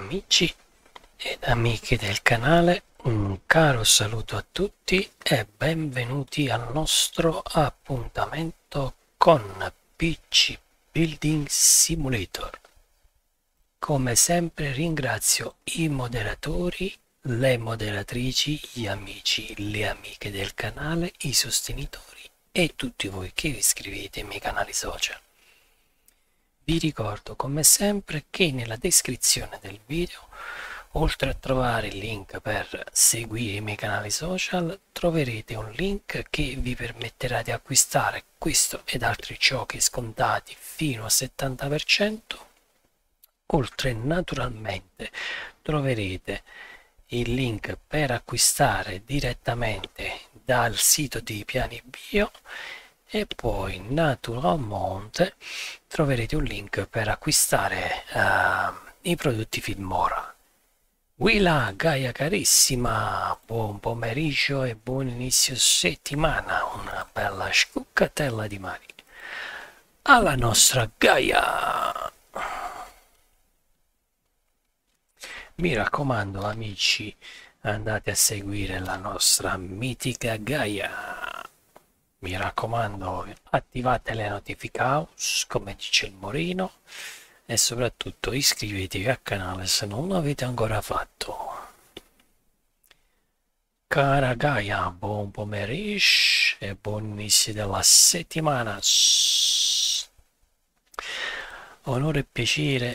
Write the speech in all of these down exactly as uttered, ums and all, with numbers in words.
Amici ed amiche del canale, un caro saluto a tutti e benvenuti al nostro appuntamento con P C Building Simulator. Come sempre ringrazio i moderatori, le moderatrici, gli amici, le amiche del canale, i sostenitori e tutti voi che vi iscrivete ai miei canali social. Vi ricordo come sempre che nella descrizione del video, oltre a trovare il link per seguire i miei canali social, troverete un link che vi permetterà di acquistare questo ed altri giochi scontati fino al settanta per cento. Oltre naturalmente troverete il link per acquistare direttamente dal sito di Piani Bio. E poi naturalmente troverete un link per acquistare uh, i prodotti Filmora. Willa, Gaia carissima, buon pomeriggio e buon inizio settimana, una bella scuccatella di mani alla nostra Gaia. Mi raccomando amici, andate a seguire la nostra mitica Gaia. Mi raccomando, attivate le notifiche house, come dice il Morino, e soprattutto iscrivetevi al canale se non l'avete ancora fatto. Cara Gaia, buon pomeriggio e buon inizio della settimana. Onore e piacere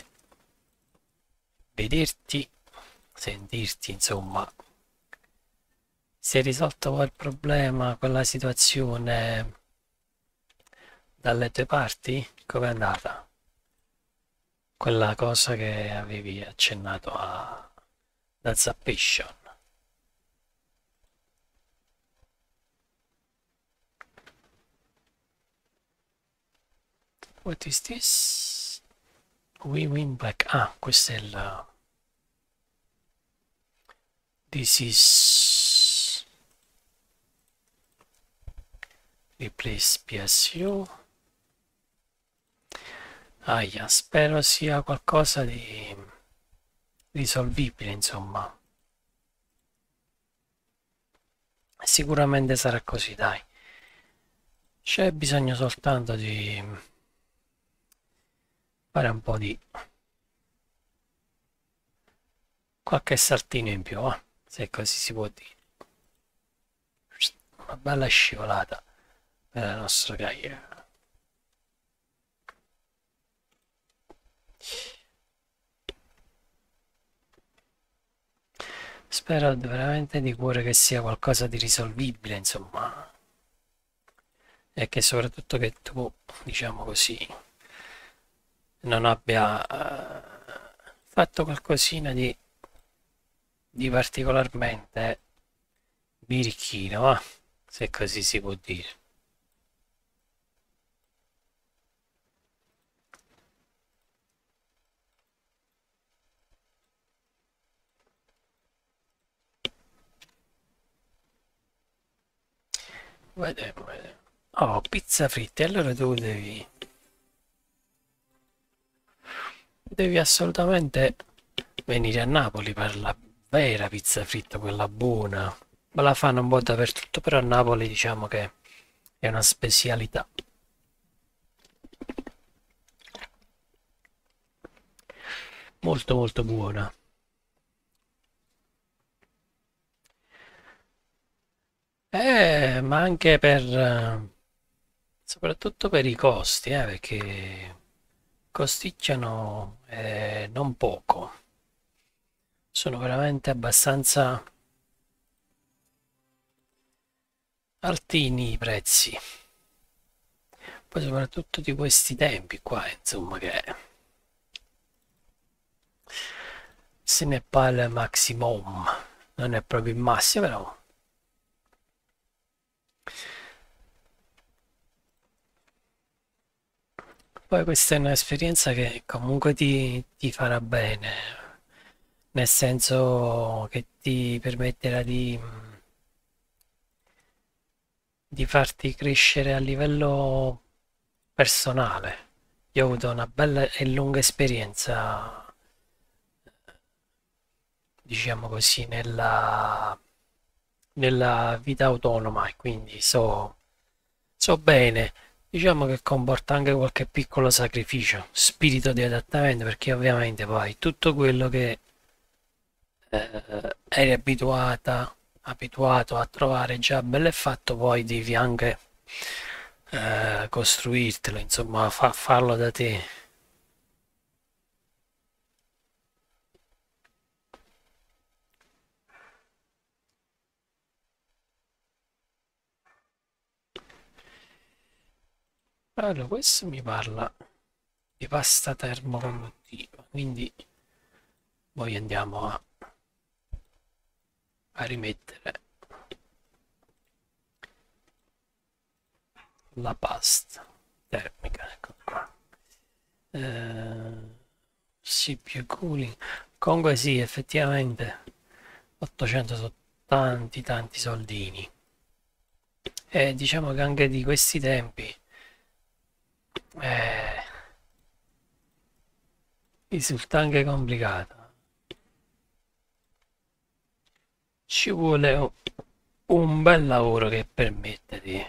vederti, sentirti, insomma. Si è risolto quel problema, quella situazione dalle tue parti? Com'è andata? Quella cosa che avevi accennato a da Zappation. What is this? We win back. Ah, questo è il... This is... Replace P S U. Aia, spero sia qualcosa di risolvibile, insomma. Sicuramente sarà così, dai. C'è bisogno soltanto di fare un po' di qualche saltino in più, eh? Se così si può dire. Una bella scivolata per la nostra Gaia. Spero veramente di cuore che sia qualcosa di risolvibile, insomma, e che soprattutto che tu, diciamo così, non abbia uh, fatto qualcosina di, di particolarmente birichino, eh? Se così si può dire. Vediamo, vediamo. Oh, pizza fritta, allora tu devi devi assolutamente venire a Napoli per la vera pizza fritta, quella buona. Ma la fanno un po' dappertutto, però a Napoli diciamo che è una specialità. Molto molto buona. Eh, ma anche per eh, soprattutto per i costi, eh, perché costicchiano eh, non poco. Sono veramente abbastanza altini i prezzi. Poi soprattutto di questi tempi qua, insomma, che se ne parla maximum, non è proprio il massimo, però poi questa è un'esperienza che comunque ti, ti farà bene, nel senso che ti permetterà di, di farti crescere a livello personale. Io ho avuto una bella e lunga esperienza diciamo così, nella, nella vita autonoma e quindi so, so bene. Diciamo che comporta anche qualche piccolo sacrificio, spirito di adattamento, perché ovviamente poi tutto quello che eh, eri abituata, abituato a trovare già bello e fatto, poi devi anche eh, costruirtelo, insomma, fa- farlo da te. Allora, questo mi parla di pasta termoconduttiva, quindi poi andiamo a, a rimettere la pasta termica, ecco qua. Eh, sì, più cooling. Comunque sì, effettivamente ottocento sono tanti tanti soldini. E diciamo che anche di questi tempi eh, risulta anche complicato. Ci vuole un un bel lavoro che permette di,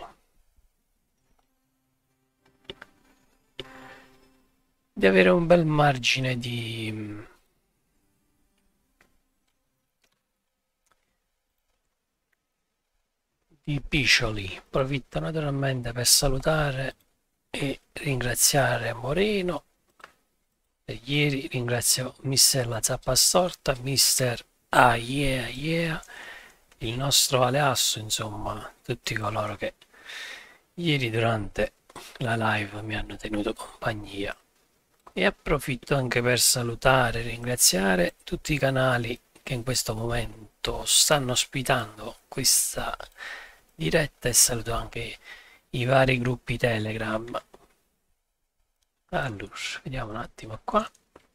di avere un bel margine di, di piccioli. Approfitto naturalmente per salutare e ringraziare Moreno. E ieri ringrazio mister La Zappa Storta, mister Ah Yeah Yeah, il nostro Aleasso, insomma, tutti coloro che ieri durante la live mi hanno tenuto compagnia. E approfitto anche per salutare e ringraziare tutti i canali che in questo momento stanno ospitando questa diretta e saluto anche i vari gruppi Telegram. Allora, vediamo un attimo qua.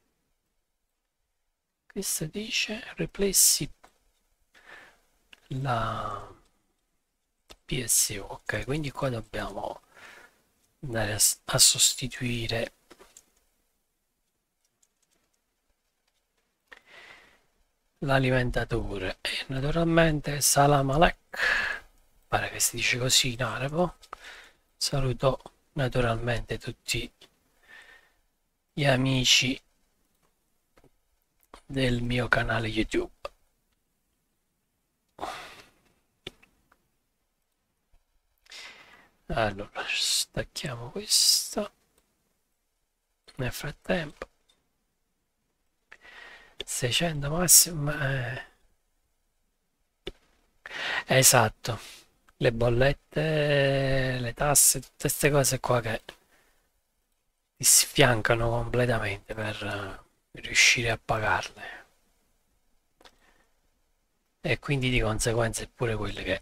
Questo dice replace la P S U. Ok, quindi qua dobbiamo andare a, a sostituire l'alimentatore e naturalmente salam alek, pare che si dice così in arabo. Saluto naturalmente tutti gli amici del mio canale YouTube. Allora, stacchiamo questo nel frattempo. seicento massimo. Eh. Esatto, le bollette, le tasse, tutte queste cose qua che ti sfiancano completamente per eh, riuscire a pagarle. E quindi di conseguenza è pure quelle che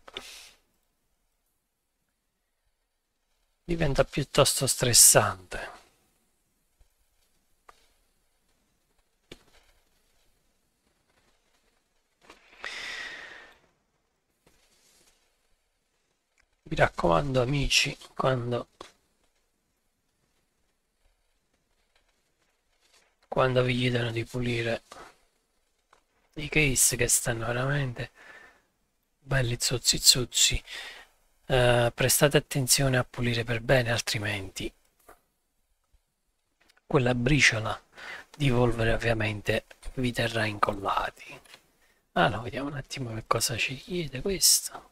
diventa piuttosto stressante. Mi raccomando amici, quando, quando vi chiedono di pulire i case che stanno veramente belli zozzi zozzi, eh, prestate attenzione a pulire per bene, altrimenti quella briciola di polvere ovviamente vi terrà incollati. Allora, vediamo un attimo che cosa ci chiede questo.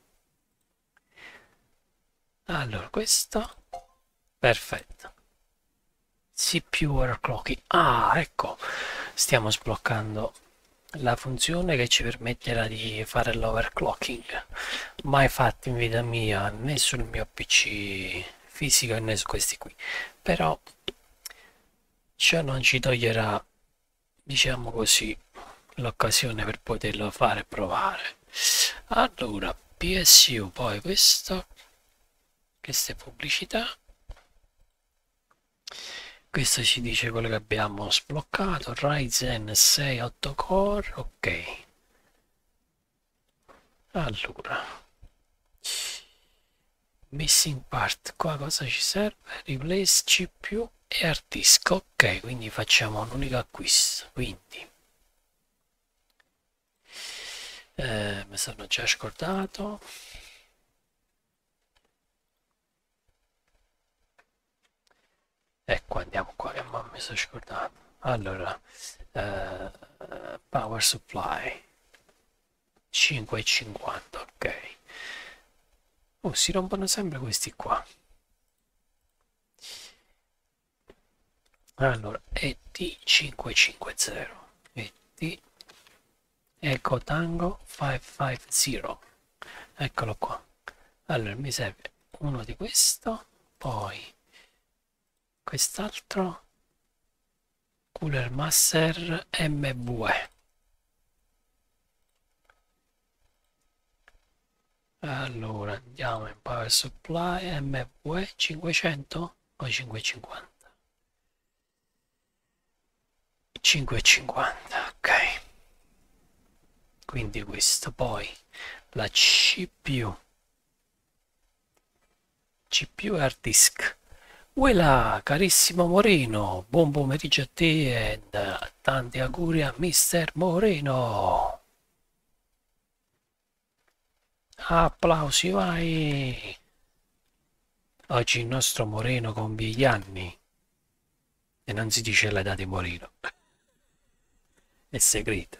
Allora, questo, perfetto. C P U overclocking. Ah, ecco, stiamo sbloccando la funzione che ci permetterà di fare l'overclocking. Mai fatto in vita mia né sul mio P C fisico né su questi qui. Però ciò non ci toglierà, diciamo così, l'occasione per poterlo fare e provare. Allora, P S U, poi questo, queste pubblicità. Questo ci dice quello che abbiamo sbloccato, Ryzen sei otto core, ok. Allora, missing part, qua cosa ci serve? Replace C P U e hard disk, ok, quindi facciamo un unico acquisto, quindi eh, mi sono già scordato. Ecco, andiamo qua che mi sono scordato. Allora, eh, power supply cinque e cinquanta, ok. Oh, si rompono sempre questi qua. Allora, E T cinquecentocinquanta, E T Eco Tango cinquecentocinquanta, eccolo qua. Allora, mi serve uno di questo, poi quest'altro, Cooler Master M V E. Allora, andiamo in Power Supply M V E cinquecento o cinquecentocinquanta? cinquecentocinquanta, ok. Quindi questo, poi la C P U, C P U e hard disk. Uela, carissimo Moreno, buon pomeriggio a te e tanti auguri a mister Moreno. Applausi, vai! Oggi il nostro Moreno compie gli anni e non si dice l'età di Moreno, è segreto.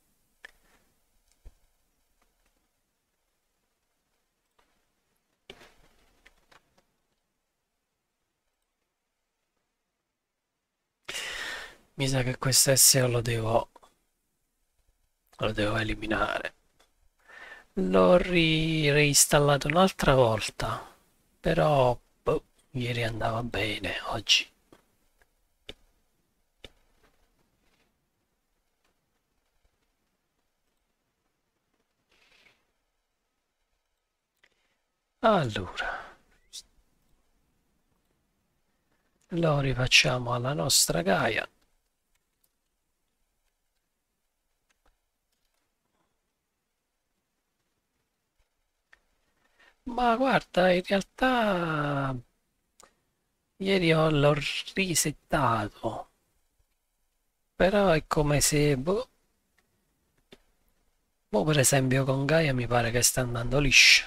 Mi sa che questo S E O lo devo, lo devo eliminare. L'ho ri- reinstallato un'altra volta, però boh, ieri andava bene, oggi. Allora, lo rifacciamo alla nostra Gaia. Ma guarda, in realtà ieri ho- l'ho risettato, però è come se, boh, boh, per esempio con Gaia mi pare che sta andando liscio.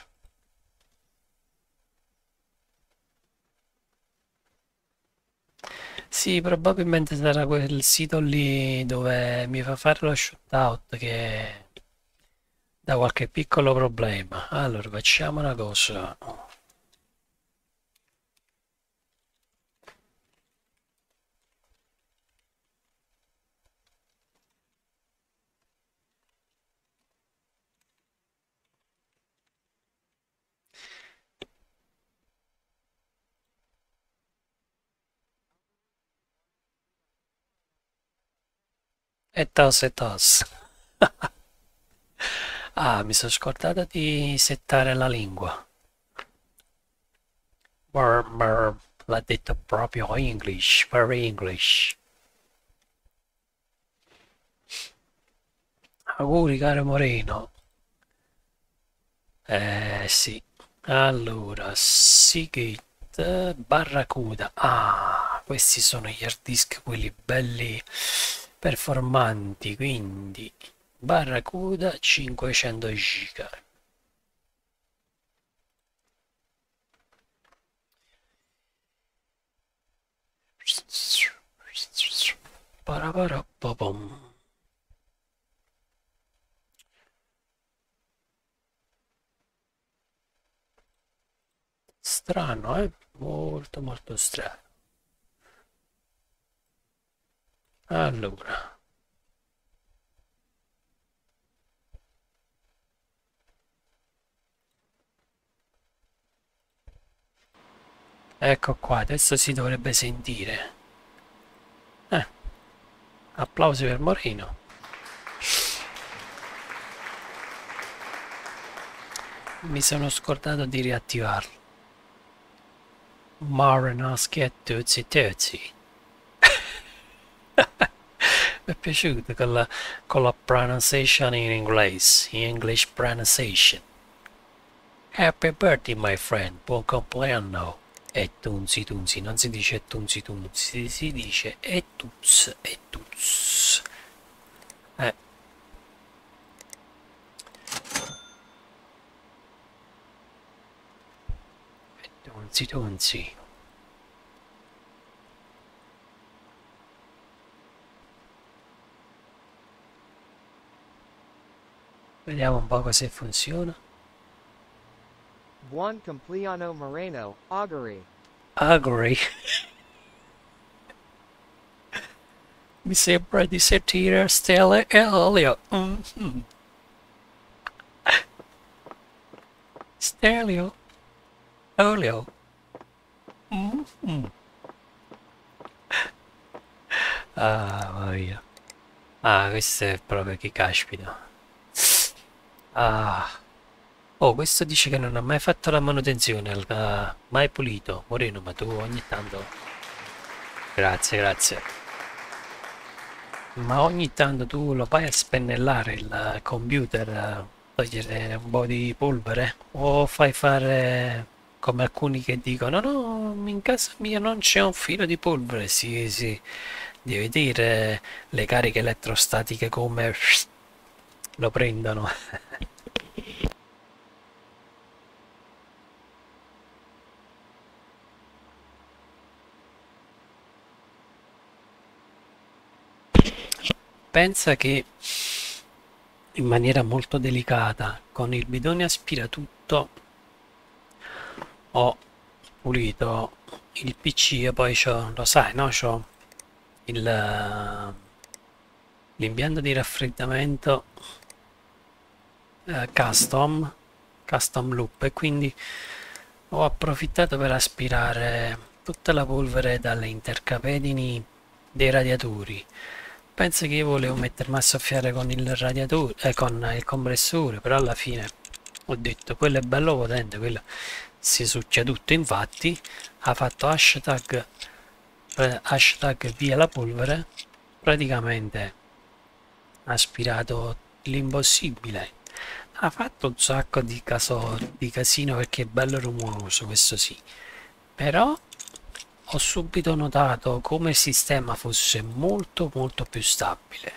Sì, probabilmente sarà quel sito lì dove mi fa fare lo shootout che dà qualche piccolo problema. Allora, facciamo una cosa. E tos e tos. Ah, mi sono scordato di settare la lingua. Brr, brr, l'ha detto proprio English, very English. Auguri, caro Moreno. Eh sì. Allora, Seagate Barracuda. Ah, questi sono gli hard disk, quelli belli performanti, quindi Barracuda cinquecento giga. Paraparapapam. Strano, eh? Molto molto strano. Allora, ecco qua, adesso si dovrebbe sentire. Eh, applausi per Moreno. Mi sono scordato di riattivarlo. Marinaschi e Tuzzi Tuzzi. Mi è piaciuto con la, con la pronunciation in inglese, in English pronunciation. Happy birthday, my friend, buon compleanno. E tunzi tunzi, non si dice tunzi tunzi, si dice e tuz, e tuz. Eh. Tonzi tonzi. Vediamo un po' se funziona. Juan Compleano Moreno, Augury. Augury. Mi sembra di sentire stelle e olio. Mm-hmm. Stereo. Olio. Mm-hmm. Ah, voglia. Ah, questo è proprio che caspita. Ah. Oh, questo dice che non ha mai fatto la manutenzione, ha mai pulito. Moreno, ma tu ogni tanto... Grazie, grazie. Ma ogni tanto tu lo vai a spennellare il computer, a togliere un po' di polvere? O fai fare come alcuni che dicono no, no, in casa mia non c'è un filo di polvere. Sì, sì, devi dire le cariche elettrostatiche come lo prendono. Pensa che in maniera molto delicata con il bidone aspiratutto ho pulito il P C e poi c'ho, lo sai, no? C'ho il, eh, l'impianto di raffreddamento eh, custom, custom loop e quindi ho approfittato per aspirare tutta la polvere dalle intercapedini dei radiatori. Penso che io volevo mettermi a soffiare con il radiatore, eh, con il compressore, però alla fine ho detto quello è bello potente, quello si succhia tutto, infatti ha fatto hashtag, eh, hashtag via la polvere, praticamente ha aspirato l'impossibile. Ha fatto un sacco di, caso, di casino perché è bello rumoroso, questo sì, però ho subito notato come il sistema fosse molto molto più stabile.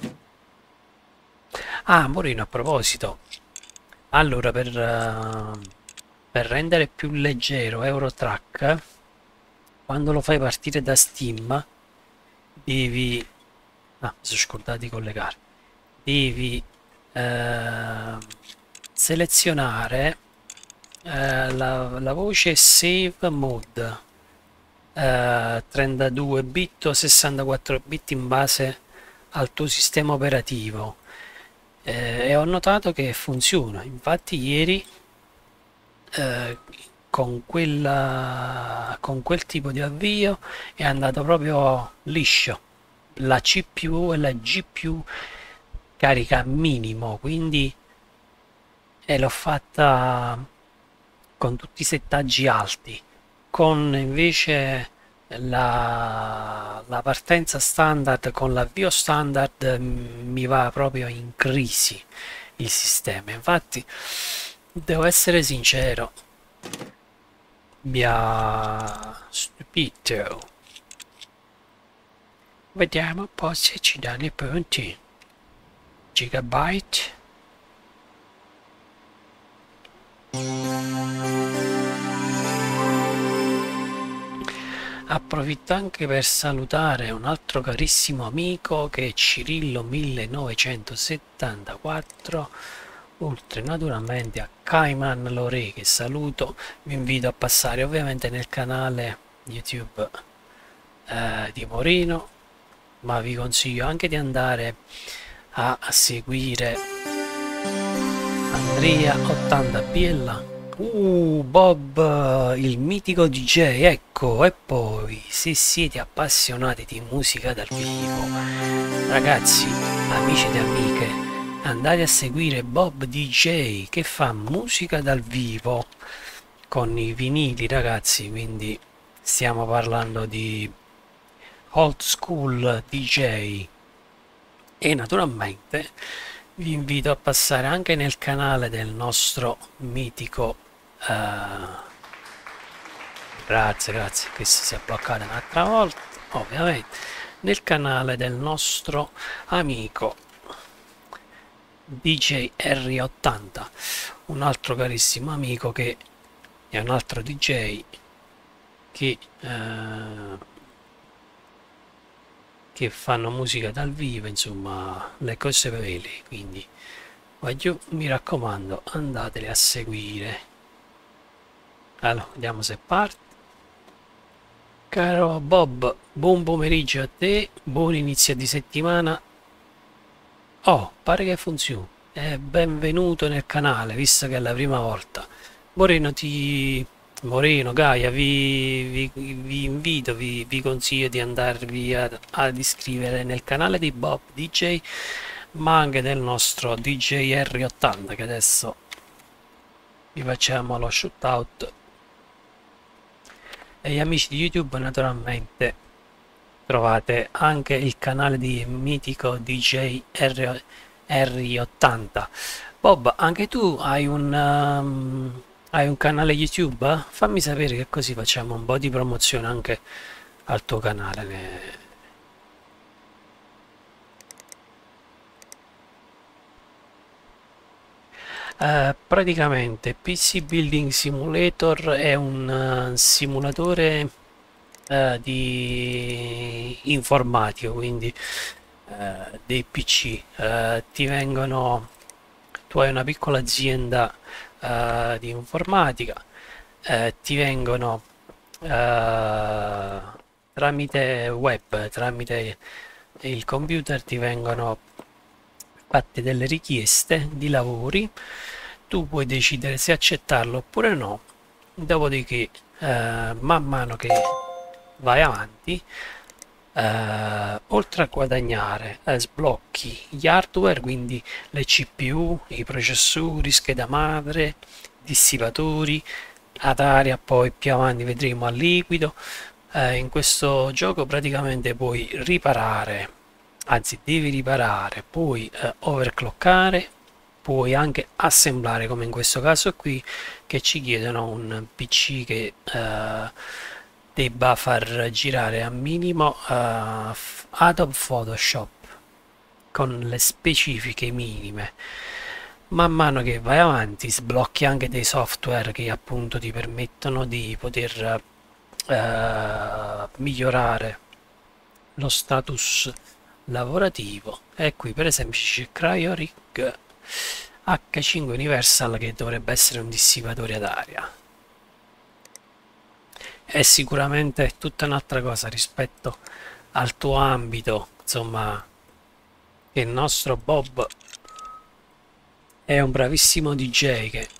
Ah, Morino, a proposito, allora per, uh, per rendere più leggero Eurotrack, quando lo fai partire da Steam, devi... Ah, mi sono scordato di collegare. Devi uh, selezionare uh, la, la voce Save Mode. Uh, trentadue bit o sessantaquattro bit in base al tuo sistema operativo eh, e ho notato che funziona. Infatti ieri eh, con, quella, con quel tipo di avvio è andato proprio liscio, la C P U e la G P U carica minimo, quindi e l'ho fatta con tutti i settaggi alti, con invece la, la partenza standard con l'avvio standard mi va proprio in crisi il sistema. Infatti devo essere sincero, mi ha stupito. Vediamo un po' se ci danno i punti. Gigabyte. Approfitto anche per salutare un altro carissimo amico che è Cirillo millenovecentosettantaquattro, oltre naturalmente a Cayman Lore che saluto. Vi invito a passare ovviamente nel canale YouTube eh, di Morino, ma vi consiglio anche di andare a, a seguire Andrea ottanta B L. Uh, Bob, il mitico D J, ecco, e poi se siete appassionati di musica dal vivo, ragazzi, amici ed amiche, andate a seguire Bob D J che fa musica dal vivo con i vinili, ragazzi, quindi stiamo parlando di old school D J. E naturalmente vi invito a passare anche nel canale del nostro mitico Uh, grazie, grazie, questo si è bloccato un'altra volta, ovviamente, nel canale del nostro amico D J R ottanta, un altro carissimo amico che è un altro D J che, eh, che fanno musica dal vivo, insomma, le cose vere, quindi voglio, mi raccomando, andateli a seguire. Allora, vediamo se parte. Caro Bob, buon pomeriggio a te, buon inizio di settimana. Oh, pare che funzioni. Eh, benvenuto nel canale, visto che è la prima volta. Moreno, ti... Moreno, Gaia, vi, vi, vi invito, vi, vi consiglio di andarvi a- ad iscrivere nel canale di Bob D J, ma anche del nostro D J R ottanta, che adesso vi facciamo lo shootout. E gli amici di YouTube, naturalmente, trovate anche il canale di mitico D J R ottanta. Bob, anche tu hai un, um, hai un canale YouTube? Fammi sapere, che così facciamo un po' di promozione anche al tuo canale. Ne- Eh, praticamente P C Building Simulator è un eh, simulatore eh, di informatico, quindi eh, dei P C. Eh, ti vengono, tu hai una piccola azienda eh, di informatica, eh, ti vengono eh, tramite web, tramite il computer, ti vengono fatte delle richieste di lavori, tu puoi decidere se accettarlo oppure no, dopodiché eh, man mano che vai avanti, eh, oltre a guadagnare, eh, sblocchi gli hardware, quindi le C P U, i processori, scheda madre, dissipatori, ad aria, poi più avanti vedremo a liquido. Eh, in questo gioco praticamente puoi riparare, anzi devi riparare, puoi eh, overclockare, puoi anche assemblare, come in questo caso qui, che ci chiedono un P C che eh, debba far girare a minimo eh, Adobe Photoshop con le specifiche minime. Man mano che vai avanti sblocchi anche dei software che appunto ti permettono di poter eh, migliorare lo status lavorativo. E qui per esempio c'è CryoRig H cinque Universal, che dovrebbe essere un dissipatore ad aria. È sicuramente tutta un'altra cosa rispetto al tuo ambito, insomma, che il nostro Bob è un bravissimo D J che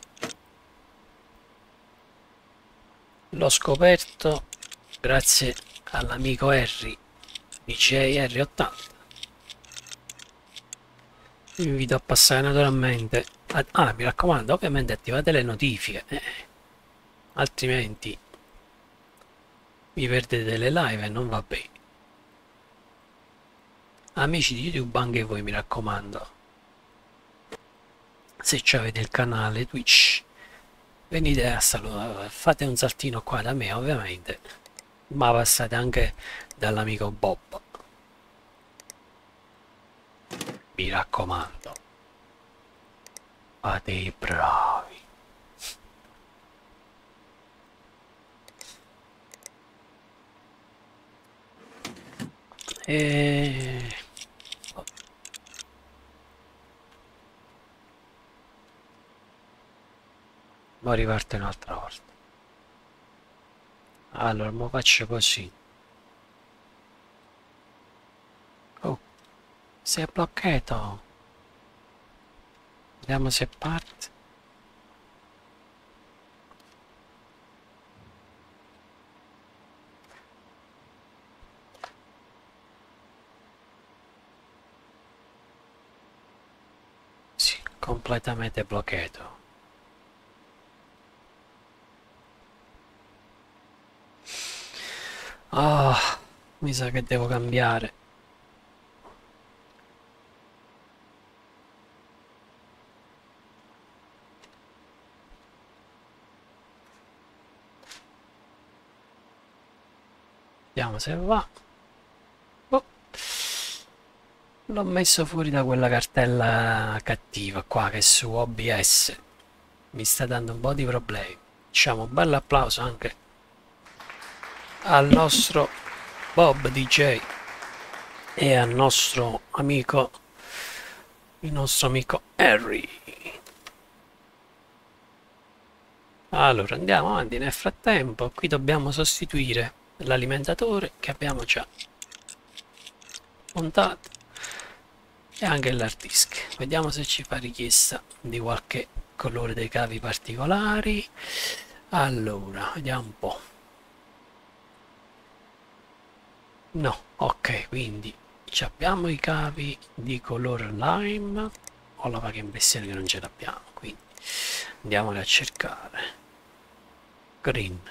l'ho scoperto grazie all'amico Harry, D J R ottanta. Vi invito a passare naturalmente a... ah, mi raccomando, ovviamente attivate le notifiche, eh, altrimenti vi perdete le live e non va bene. Amici di YouTube, anche voi mi raccomando, se avete il canale Twitch, venite a salutare, fate un saltino qua da me ovviamente, ma passate anche dall'amico Bob, mi raccomando, fate i bravi. E... poi riparte un'altra volta. Allora, mo faccio così. Oh, si è bloccato. Vediamo se parte. Sì, completamente bloccato. Ah, oh, mi sa che devo cambiare. Vediamo se va. Oh, l'ho messo fuori da quella cartella cattiva qua che su O B S mi sta dando un po' di problemi. Facciamo un bel applauso anche al nostro Bob D J e al nostro amico, il nostro amico Harry. Allora andiamo avanti. Nel frattempo qui dobbiamo sostituire l'alimentatore che abbiamo già montato e anche l'hard disk. Vediamo se ci fa richiesta di qualche colore dei cavi particolari. Allora vediamo un po'. No, ok, quindi abbiamo i cavi di color lime. Ho la vaga impressione che non ce l'abbiamo, quindi andiamoli a cercare. Green.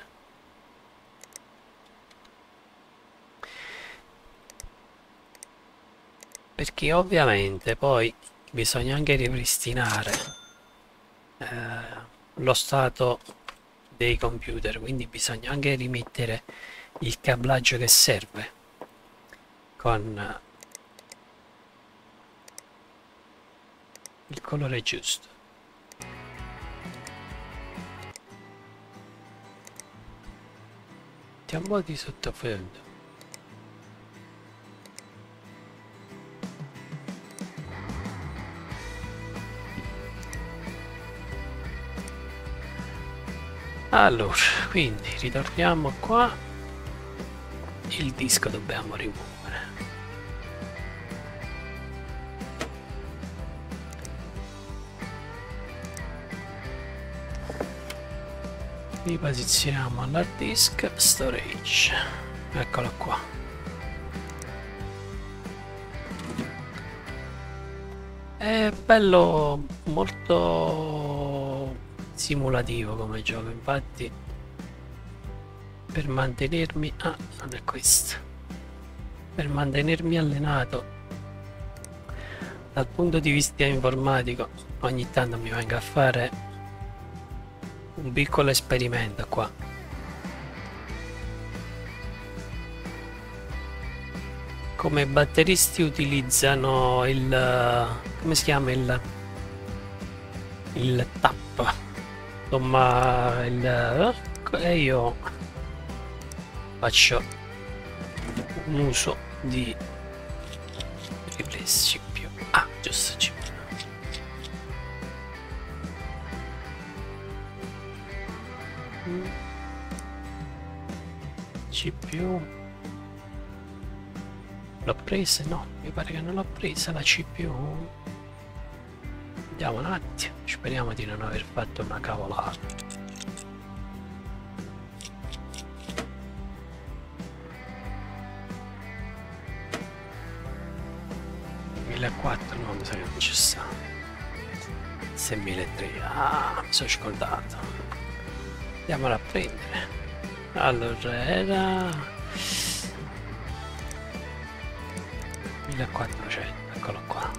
Perché ovviamente poi bisogna anche ripristinare eh, lo stato dei computer, quindi bisogna anche rimettere il cablaggio che serve con il colore giusto. Mettiamo un po' di sottofondo. Allora, quindi ritorniamo qua. Il disco dobbiamo rimuovere. Riposizioniamo all'hard disk storage. Eccolo qua. È bello, molto simulativo come gioco, infatti per mantenermi ah non è questo per mantenermi allenato dal punto di vista informatico, ogni tanto mi vengo a fare un piccolo esperimento qua. Come batteristi utilizzano il come si chiama il il tap, insomma il e io faccio un uso di C P U. Ah, giusto, C P U. C P U l'ho presa? No, mi pare che non l'ho presa la C P U. Vediamo un attimo, speriamo di non aver fatto una cavolata. millequattrocento no, mi sa che non ci sta. Se milletrecento, ah, mi sono scordato. Andiamola a prendere. Allora era millequattrocento, eccolo qua.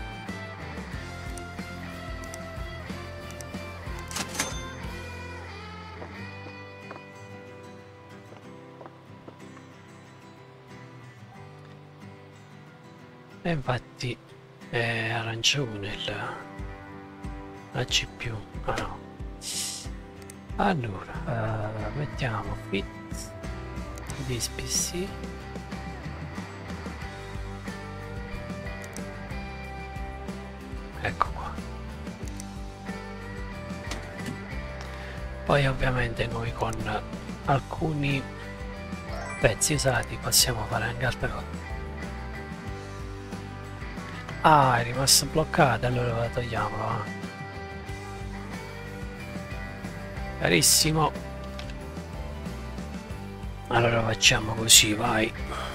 E infatti è arancione il, la C P U. Ah no. Allora uh, mettiamo fit this P C. Ecco qua. Poi ovviamente noi con alcuni pezzi usati possiamo fare anche altre cose. Ah, è rimasto bloccato, allora la togliamo, va. Carissimo. Allora facciamo così, vai.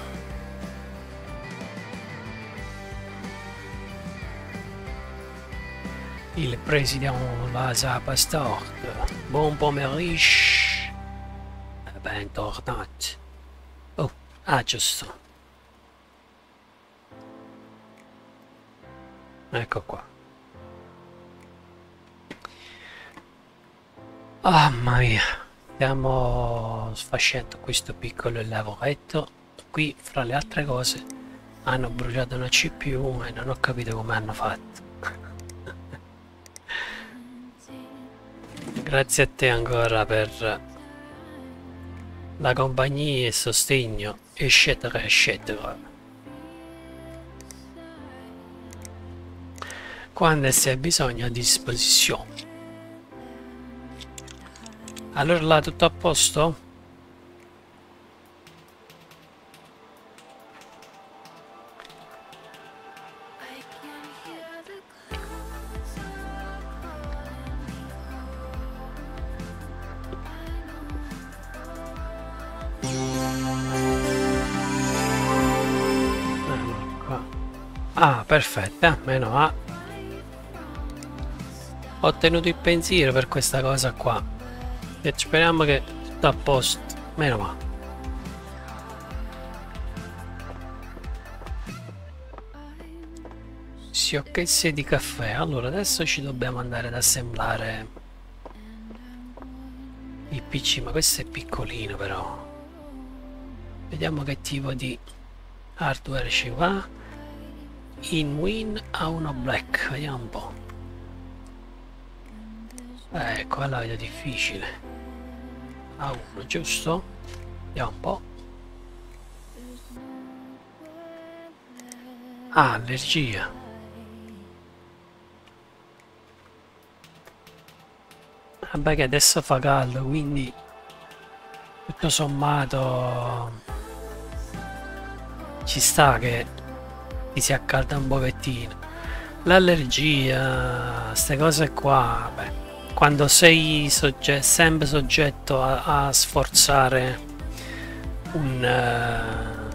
Il presidente va a Pastort. Buon pomeriggio. Bentornati. Oh, ah giusto. Ecco qua. Ah, mamma mia, stiamo facendo questo piccolo lavoretto. Qui, fra le altre cose, hanno bruciato una C P U e non ho capito come hanno fatto. Grazie a te ancora per la compagnia e il sostegno, eccetera, eccetera. Quando si ha bisogno, a disposizione. Allora là tutto a posto? Ah, perfetto, meno male. Ho tenuto il pensiero per questa cosa qua. E speriamo che tutto a posto. Meno male. Sciocchezze di caffè. Allora, adesso ci dobbiamo andare ad assemblare il P C, ma questo è piccolino però. Vediamo che tipo di hardware ci va. In Win a uno Black, vediamo un po'. Eh, ecco, la vedo difficile. A uno, giusto? Vediamo un po'. Ah, allergia. Vabbè che adesso fa caldo, quindi tutto sommato ci sta che ti si accalda un pochettino. L'allergia, queste cose qua, beh, quando sei sogge sempre soggetto a, a sforzare un,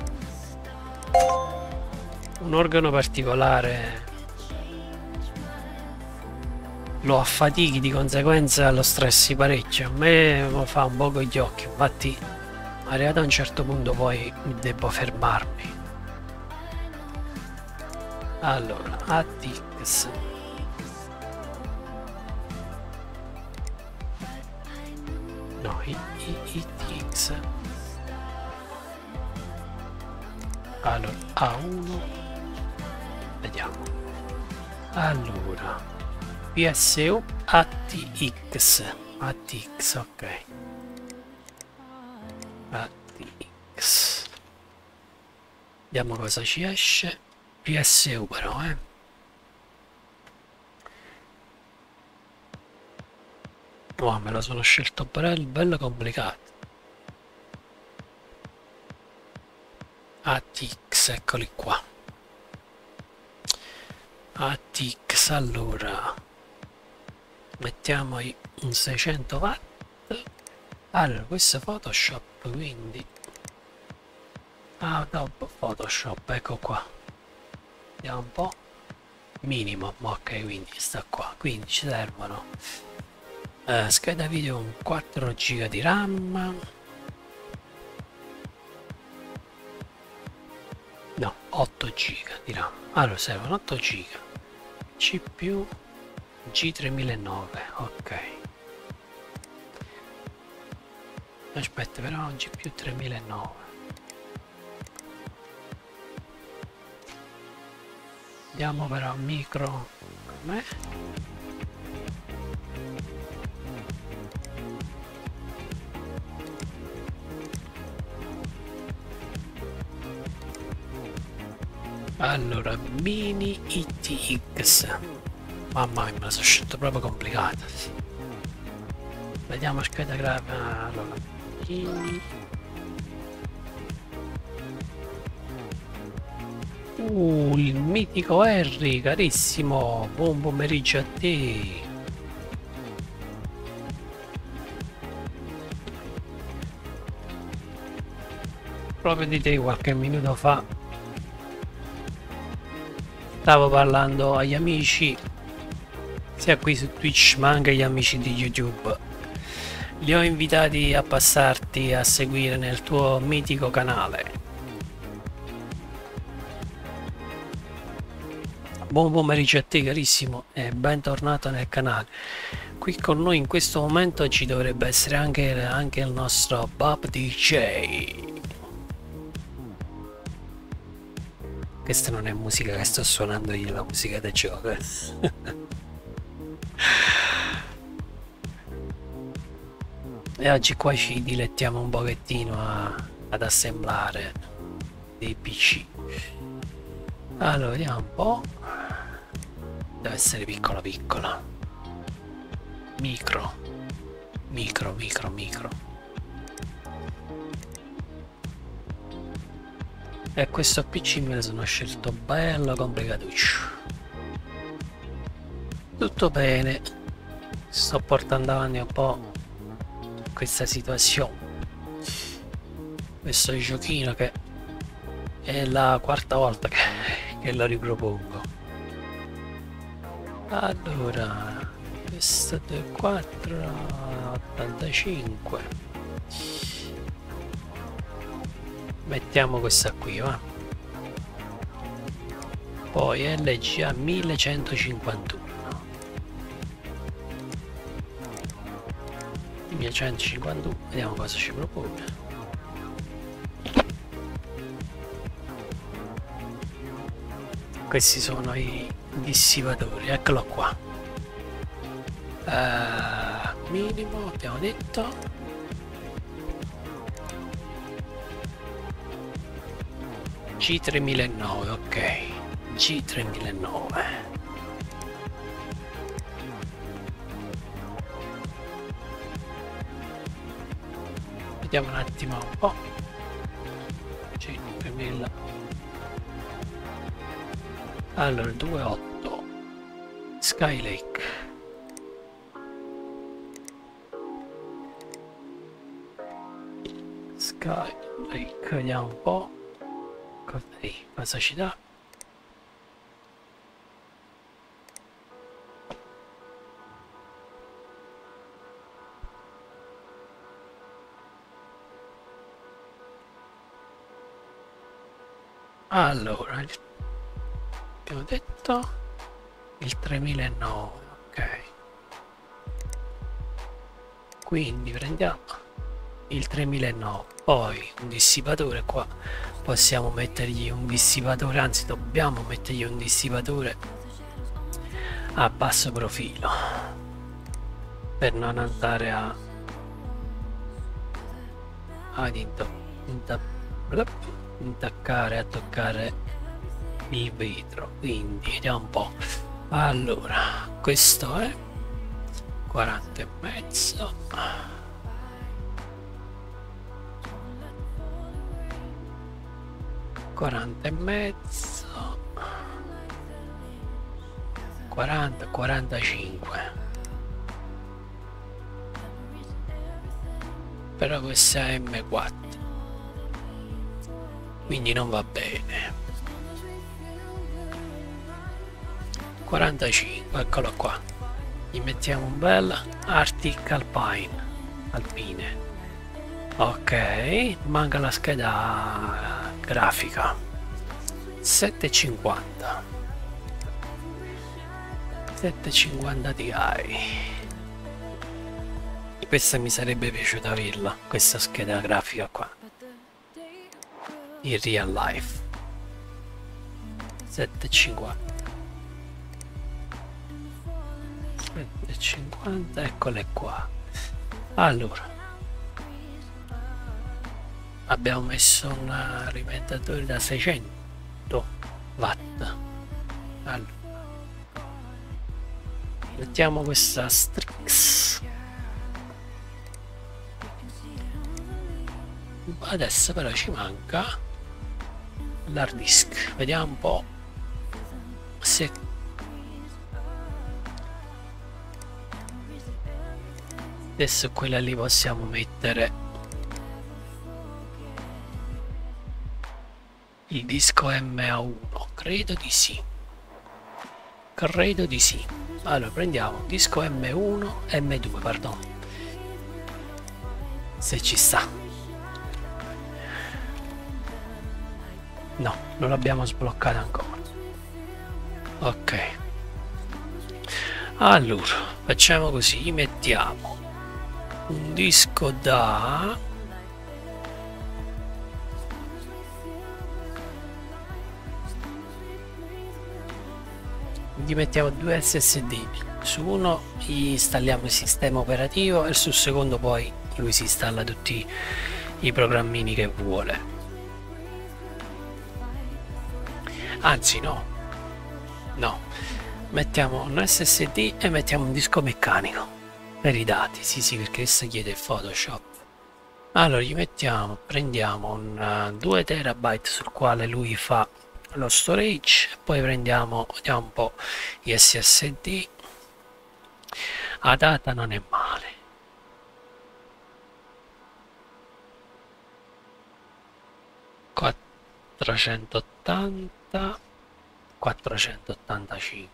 uh, un organo particolare, lo affatichi, di conseguenza lo stressi parecchio. A me mi fa un po' con gli occhi, infatti arrivato a un certo punto poi devo fermarmi. Allora, A T X. No, I T X. Allora, A uno. Vediamo. Allora, P S U A T X. A T X, ok. A T X. Vediamo cosa ci esce. P S U però, eh. Oh, me lo sono scelto bello, bello complicato. A T X, eccoli qua. A T X, allora. Mettiamo un seicento watt. Allora, questo è Photoshop, quindi. Ah, dopo Photoshop, ecco qua. Vediamo un po'. Minimo, ok, quindi sta qua. Quindi ci servono eh, scheda video un quattro giga di RAM. No, otto giga di RAM. Allora servono otto giga. C P U G tremilanove, ok. Aspetta, però G P U tremilanove. Andiamo però micro com'è? Allora, mini I T X. Mamma mia, me la sono scelto proprio complicata. Vediamo scheda grafica. Allora, mini. Uh, il mitico Harry, carissimo, buon pomeriggio a te. Proprio di te qualche minuto fa stavo parlando agli amici, sia qui su Twitch ma anche agli amici di YouTube. Li ho invitati a passarti a seguire nel tuo mitico canale. Buon pomeriggio a te carissimo e bentornato nel canale. Qui con noi in questo momento ci dovrebbe essere anche, anche il nostro Bob D J. Questa non è musica che sto suonando io, la musica da gioco. E oggi qua ci dilettiamo un pochettino a, ad assemblare dei P C. Allora vediamo un po'. Deve essere piccola piccola, micro micro micro micro. E questo P C me lo sono scelto bello complicatuccio. Tutto bene, sto portando avanti un po' questa situazione, questo giochino che è la quarta volta che, che lo ripropongo. Allora, questo due quattro ottantacinque, mettiamo questa qui, va. Poi L G A millecentocinquantuno, millecentocinquantuno, vediamo cosa ci propone. Questi sono i dissipatori, eccolo qua. Uh, minimo abbiamo detto. G tremilanove, ok, G tremilanove. Vediamo un attimo un po'. G tremila. Allora, due otto Skylake, Skylake, vediamo un po' cosa, cosa ci dà. Allora, abbiamo detto il tremilanove, ok, quindi prendiamo il tremilanove, poi un dissipatore. Qua possiamo mettergli un dissipatore, anzi dobbiamo mettergli un dissipatore a basso profilo per non andare a ad intaccare, a toccare il vetro. Quindi vediamo un po'. Allora, questo è quaranta e mezzo, quaranta e mezzo, quaranta, quarantacinque. Però questa è M quattro, quindi non va bene. quarantacinque, eccolo qua. Gli mettiamo un bel Arctic Alpine, alpine. Ok, manca la scheda grafica. settecentocinquanta, settecentocinquanta Ti. Questa mi sarebbe piaciuta averla, questa scheda grafica qua, in real life. settecentocinquanta, settecentocinquanta, eccole qua. Allora, abbiamo messo un alimentatore da seicento watt. Allora, mettiamo questa Strix. Adesso però ci manca l'hard disk, vediamo un po' se adesso quella lì possiamo mettere il disco M A uno, credo di sì, credo di sì. Allora prendiamo disco M uno, M due, pardon, se ci sta. No, non l'abbiamo sbloccato ancora. Ok, allora facciamo così, gli mettiamo un disco da gli mettiamo due S S D. Su uno gli installiamo il sistema operativo e sul secondo poi lui si installa tutti i programmini che vuole. Anzi no, no, mettiamo un S S D e mettiamo un disco meccanico per i dati, sì sì, perché questo chiede Photoshop. Allora gli mettiamo, prendiamo un uh, due terabyte sul quale lui fa lo storage, poi prendiamo, vediamo un po' gli S S D. A data non è male, quattrocentottanta, quattrocentottantacinque,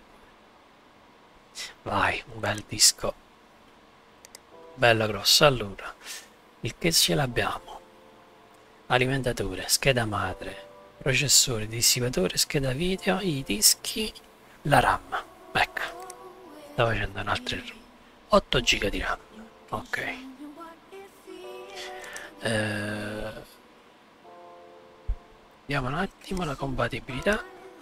vai, un bel disco bello grosso. Allora il che ce l'abbiamo: alimentatore, scheda madre, processore, dissipatore, scheda video, i dischi, la RAM. Ecco, stavo facendo un altro errore. otto giga di RAM, ok. Eh, vediamo un attimo la compatibilità.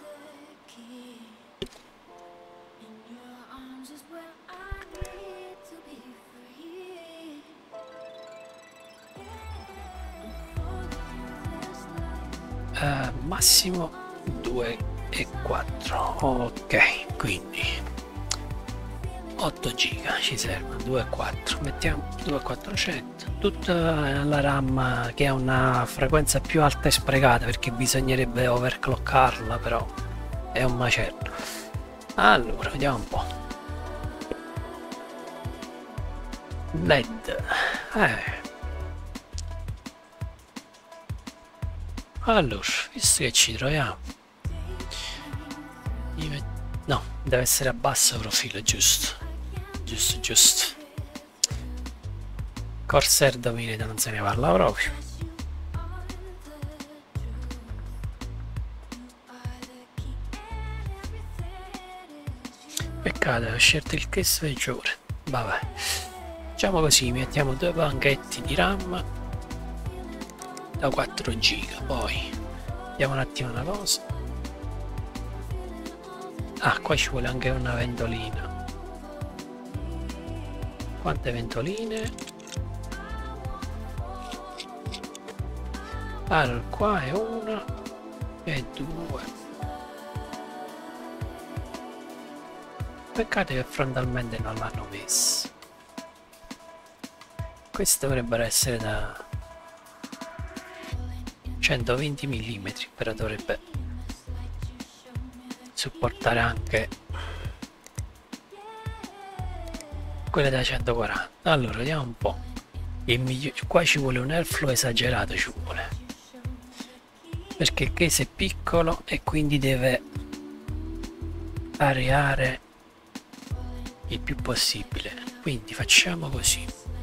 Uh, massimo due e quattro, ok, quindi otto giga ci servono, due e quattro, mettiamo due e quattrocento, tutta la RAM che ha una frequenza più alta e sprecata perché bisognerebbe overclockarla, però è un macello. Allora vediamo un po'. L E D, eh allora, visto che ci troviamo, no, deve essere a basso profilo, giusto, giusto, giusto. Corsair Dominator non se ne parla proprio. Peccato, ho scelto il case peggiore, vabbè. Facciamo così, mettiamo due banchetti di RAM da quattro giga, poi vediamo un attimo una cosa. Ah, qua ci vuole anche una ventolina. Quante ventoline? Allora, qua è una e due. Peccato che frontalmente non l'hanno messo. Queste dovrebbero essere da centoventi millimetri, però dovrebbe supportare anche quelle da centoquaranta. Allora vediamo un po'. Il migliore, qua ci vuole un airflow esagerato, ci vuole, perché il case è piccolo e quindi deve areare il più possibile, quindi facciamo così.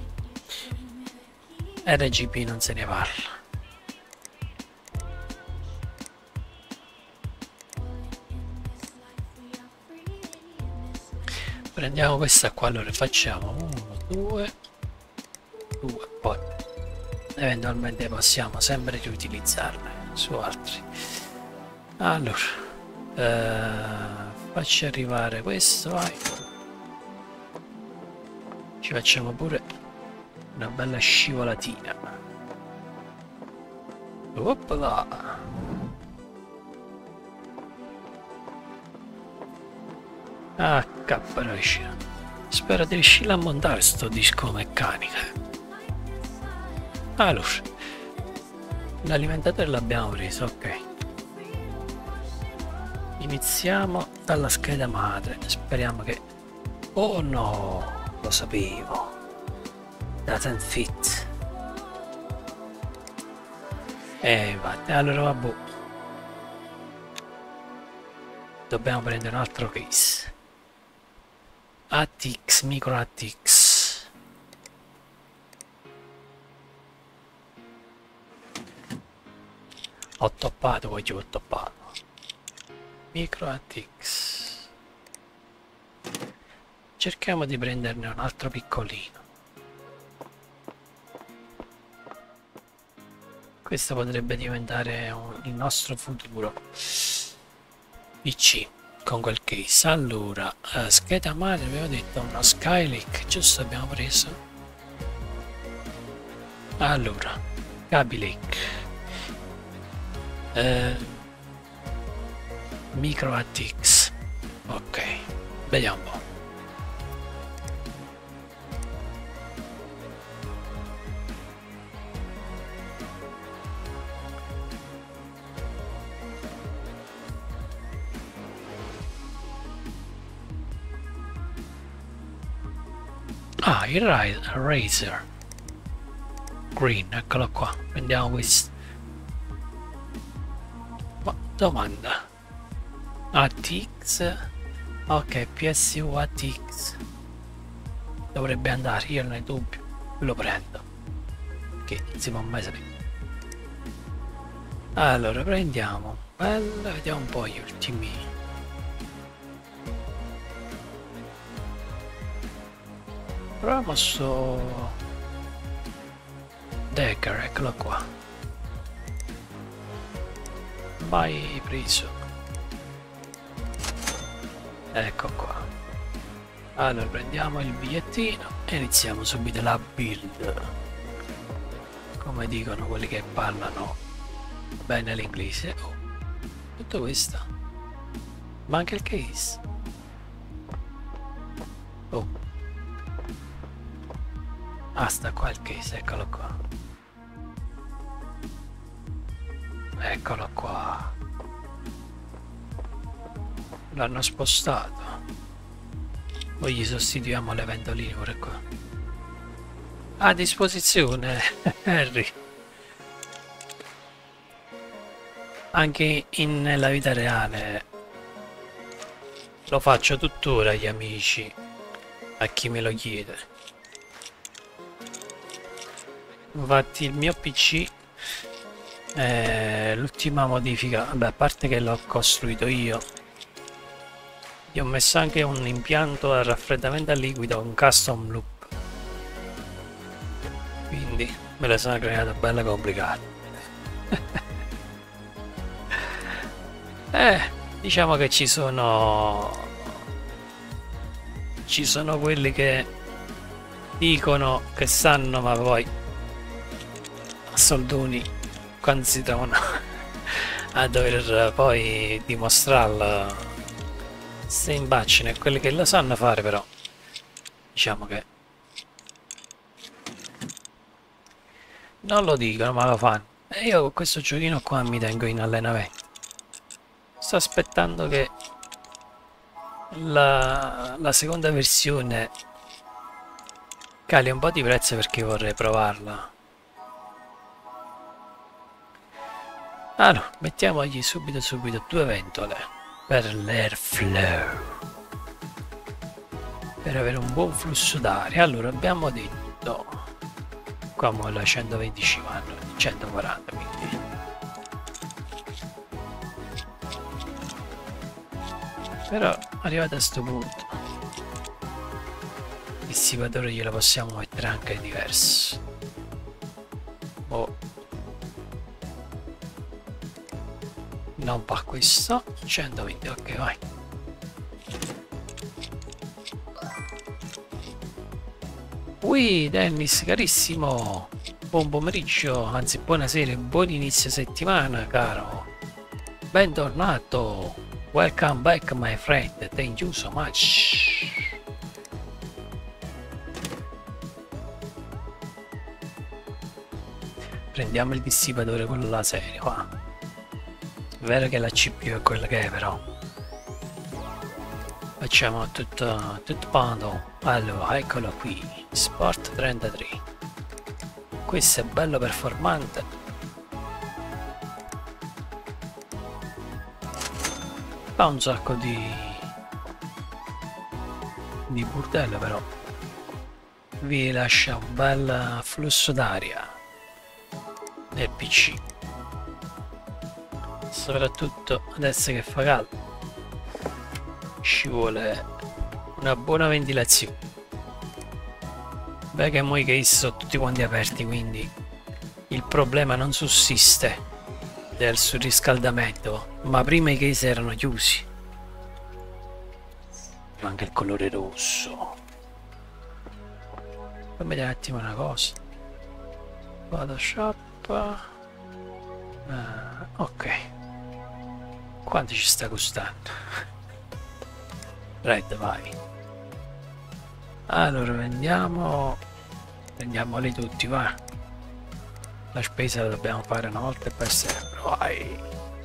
R G B non se ne parla. Prendiamo questa qua, allora facciamo uno, due, due, poi eventualmente possiamo sempre riutilizzarle su altri. Allora eh, facci arrivare questo, vai. Ci facciamo pure una bella scivolatina. Oppla. Ah, capparocia. Spero di riuscire a montare sto disco meccanico. Allora, l'alimentatore l'abbiamo preso, ok. Iniziamo dalla scheda madre. Speriamo che... Oh no, lo sapevo. Doesn't fit. Eh, infatti, allora vabbè. Dobbiamo prendere un altro case. A T X, micro A T X. Ho toppato, poi ci ho toppato. Micro A T X. Cerchiamo di prenderne un altro piccolino. Questo potrebbe diventare un, il nostro futuro P C con quel case. Allora, uh, scheda madre, avevo detto una Skylake, giusto, abbiamo preso. Allora, Kaby Lake, eh, Micro A T X, ok, vediamo un po'. Ah, il Razer Green, eccolo qua, prendiamo questo. Ma domanda, A T X, ok, P S U A T X dovrebbe andare, io non ho dubbio, lo prendo, che non si può mai sapere. Allora prendiamo, bella, vediamo un po' gli ultimi. Proviamo sto Decker, eccolo qua. Mai preso. Ecco qua. Allora prendiamo il bigliettino e iniziamo subito la build. Come dicono quelli che parlano bene l'inglese. Oh, tutto questo. Ma anche il case. Oh. Ah, sta qua il case, eccolo qua. Eccolo qua. L'hanno spostato. Poi gli sostituiamo le ventoline pure qua. A disposizione, Harry. Anche in, nella vita reale lo faccio tuttora agli amici, a chi me lo chiede. Infatti il mio P C, eh, l'ultima modifica, vabbè, a parte che l'ho costruito io, gli ho messo anche un impianto a raffreddamento a liquido, un custom loop, quindi me la sono creata bella complicata. eh, diciamo che ci sono ci sono quelli che dicono che sanno, ma poi soldoni quando si trovano a dover poi dimostrarlo se imbacciano, e quelli che lo sanno fare però diciamo che non lo dicono ma lo fanno, e io con questo giochino qua mi tengo in allenamento, sto aspettando che la, la seconda versione cali un po' di prezzo perché vorrei provarla. Ah no, mettiamogli subito subito due ventole per l'airflow, per avere un buon flusso d'aria. Allora abbiamo detto qua mo la centoventi ci vanno, centoquaranta, quindi però arrivato a sto punto il dissipatore glielo possiamo mettere anche diverso. Oh. Non fa questo, centoventi, ok, vai. Ui, Dennis, carissimo, buon pomeriggio, anzi buonasera, buon inizio settimana, caro. Bentornato, welcome back my friend, thank you so much. Prendiamo il dissipatore, quello là serio, va. È vero che la C P U è quella che è, però facciamo tutto tutto quanto. Allora eccolo qui, Sport trentatré, questo è bello performante, fa un sacco di di burdello, però vi lascia un bel flusso d'aria nel P C, soprattutto adesso che fa caldo ci vuole una buona ventilazione. Beh, che mo i case sono tutti quanti aperti, quindi il problema non sussiste del surriscaldamento, ma prima i case erano chiusi. Manca il colore rosso. Fammi vedere un attimo una cosa. Photoshop. Uh, ok, quanto ci sta costando? Red, vai. Allora vendiamo, vendiamoli tutti, va. La spesa la dobbiamo fare una volta e per sempre, vai.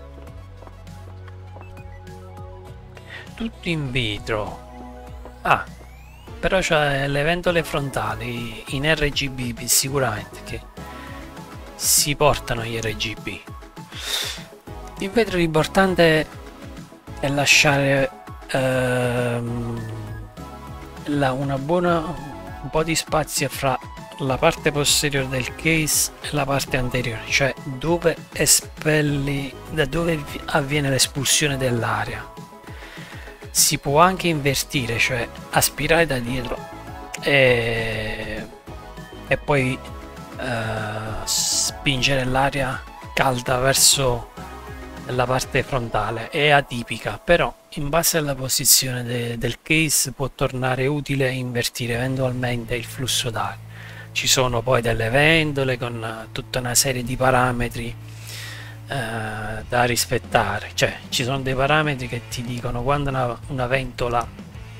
Tutto in vetro. Ah, però c'è le ventole frontali in R G B sicuramente, che si portano gli R G B. Il vetro l'importante è lasciare ehm, la, una buona un po' di spazio fra la parte posteriore del case e la parte anteriore, cioè dove espelli, da dove avviene l'espulsione dell'aria. Si può anche invertire, cioè aspirare da dietro e, e poi Uh, spingere l'aria calda verso la parte frontale. È atipica, però in base alla posizione de del case può tornare utile invertire eventualmente il flusso d'aria. Ci sono poi delle ventole con uh, tutta una serie di parametri uh, da rispettare, cioè ci sono dei parametri che ti dicono quando una, una ventola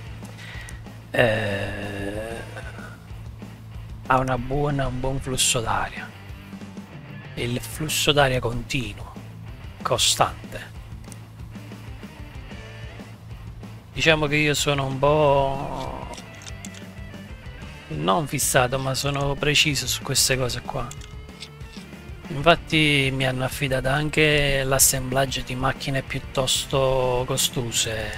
eh, ha una buona, un buon flusso d'aria. Il flusso d'aria continuo, costante. Diciamo che io sono un po' non fissato, ma sono preciso su queste cose qua. Infatti mi hanno affidato anche l'assemblaggio di macchine piuttosto costose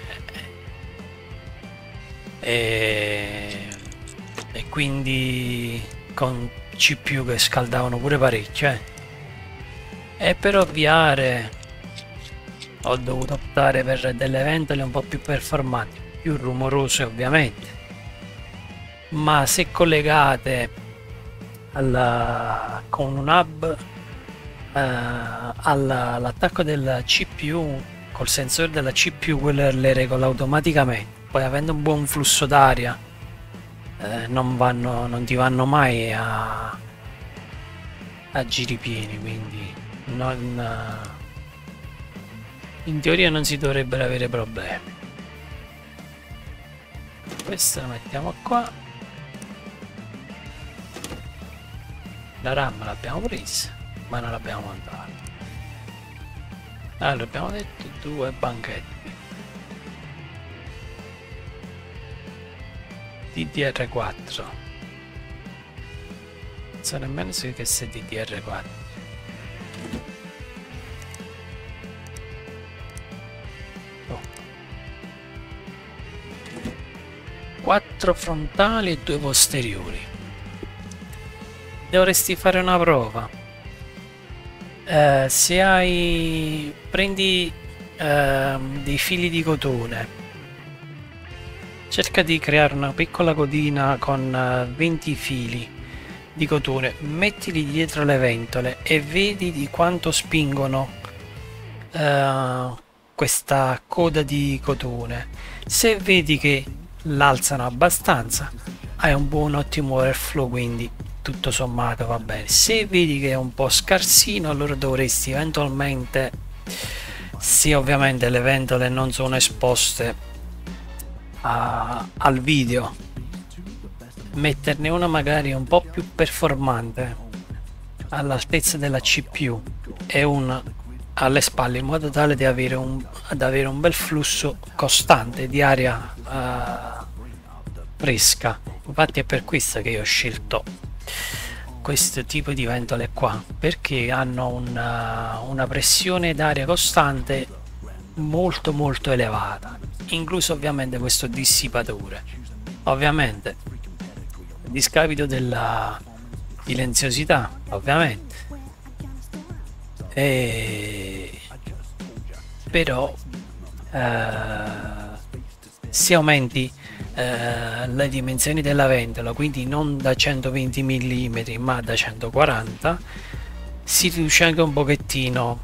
e e quindi con C P U che scaldavano pure parecchio, eh. E per ovviare ho dovuto optare per delle ventole un po' più performanti, più rumorose ovviamente, ma se collegate alla, con un hub eh, all'attacco del C P U, col sensore della C P U, quello le regola automaticamente. Poi avendo un buon flusso d'aria Eh, non vanno, non ti vanno mai a, a giri pieni, quindi non, in teoria non si dovrebbero avere problemi. Questo lo mettiamo qua. La RAM l'abbiamo presa, ma non l'abbiamo montata. Allora abbiamo detto due banchetti D D R quattro. Non so nemmeno se che sia D D R quattro. Oh. quattro frontali e due posteriori. Dovresti fare una prova. Eh, se hai prendi eh, dei fili di cotone, cerca di creare una piccola codina con uh, venti fili di cotone, mettili dietro le ventole e vedi di quanto spingono uh, questa coda di cotone. Se vedi che l'alzano abbastanza, hai un buon ottimo airflow, quindi tutto sommato va bene. Se vedi che è un po' scarsino, allora dovresti eventualmente, se ovviamente le ventole non sono esposte A, al video, metterne una magari un po' più performante all'altezza della C P U e una alle spalle, in modo tale da avere un, ad avere un bel flusso costante di aria uh, fresca. Infatti è per questo che io ho scelto questo tipo di ventole qua, perché hanno una, una pressione d'aria costante molto molto elevata, incluso ovviamente questo dissipatore, ovviamente a discapito della silenziosità, ovviamente, e però eh, se aumenti eh, le dimensioni della ventola, quindi non da centoventi millimetri ma da centoquaranta, si riduce anche un pochettino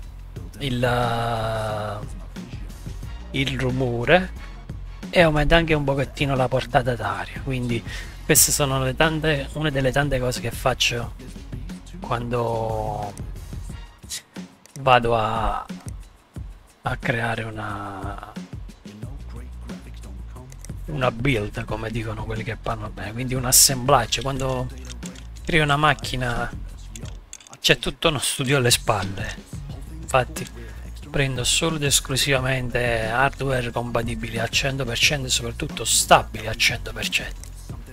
il il rumore e aumenta anche un pochettino la portata d'aria. Quindi queste sono le tante, una delle tante cose che faccio quando vado a, a creare una una build, come dicono quelli che parlano bene, quindi un assemblaggio. Quando creo una macchina c'è tutto uno studio alle spalle, infatti prendo solo ed esclusivamente hardware compatibili al cento per cento e soprattutto stabili al cento per cento.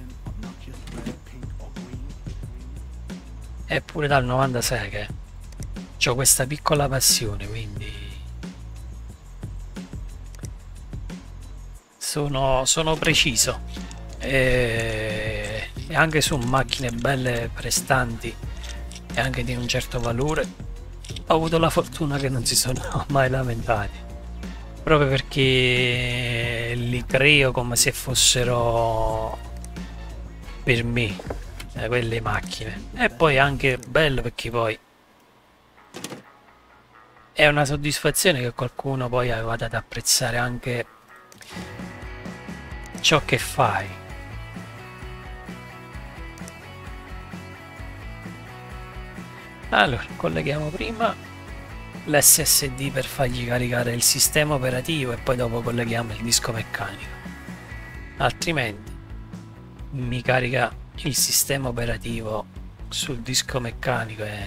Eppure dal novantasei che ho questa piccola passione, quindi sono, sono preciso e, e anche su macchine belle, prestanti e anche di un certo valore ho avuto la fortuna che non si sono mai lamentati, proprio perché li creo come se fossero per me, eh, quelle macchine. E poi anche bello perché poi è una soddisfazione che qualcuno poi vada ad apprezzare anche ciò che fai. Allora, colleghiamo prima l'S S D per fargli caricare il sistema operativo e poi dopo colleghiamo il disco meccanico, altrimenti mi carica il sistema operativo sul disco meccanico e,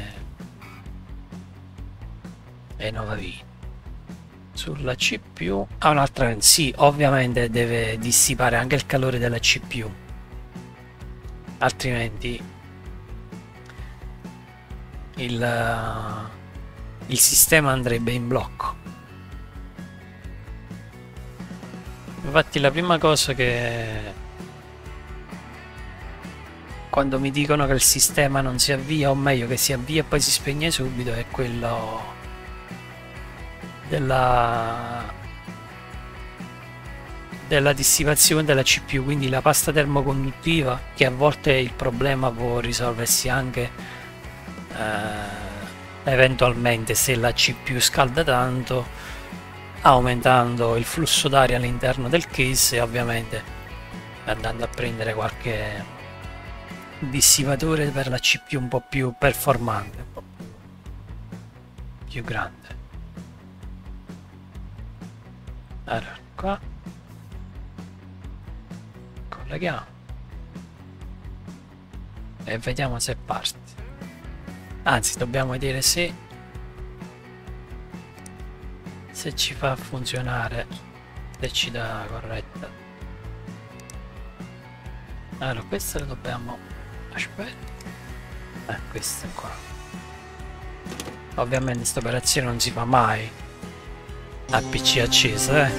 e non va via. Sulla C P U ha un'altra, sì, ovviamente deve dissipare anche il calore della C P U, altrimenti il, il sistema andrebbe in blocco. Infatti la prima cosa che quando mi dicono che il sistema non si avvia, o meglio che si avvia e poi si spegne subito, è quello della della dissipazione della C P U, quindi la pasta termoconduttiva, che a volte il problema può risolversi anche eh, eventualmente se la C P U scalda tanto, aumentando il flusso d'aria all'interno del case e ovviamente andando a prendere qualche dissipatore per la C P U un po' più performante, un po' più grande. Allora, qua colleghiamo e vediamo se parte. Anzi, dobbiamo vedere se se ci fa funzionare, se ci dà corretta. Allora, questa la dobbiamo, aspetta, eh, questa qua. Ovviamente questa operazione non si fa mai a P C acceso, eh.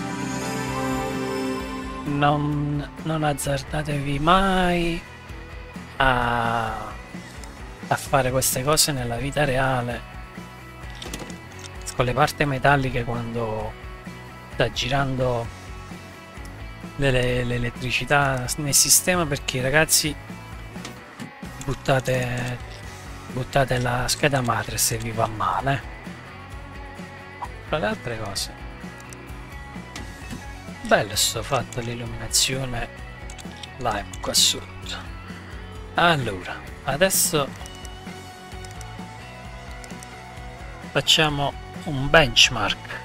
Non, non azzardatevi mai a, a fare queste cose nella vita reale con le parti metalliche quando sta girando l'elettricità nel sistema, perché ragazzi buttate buttate la scheda madre se vi va male. Tra le altre cose, bello sto fatto l'illuminazione live qua sotto. Allora, adesso facciamo un benchmark,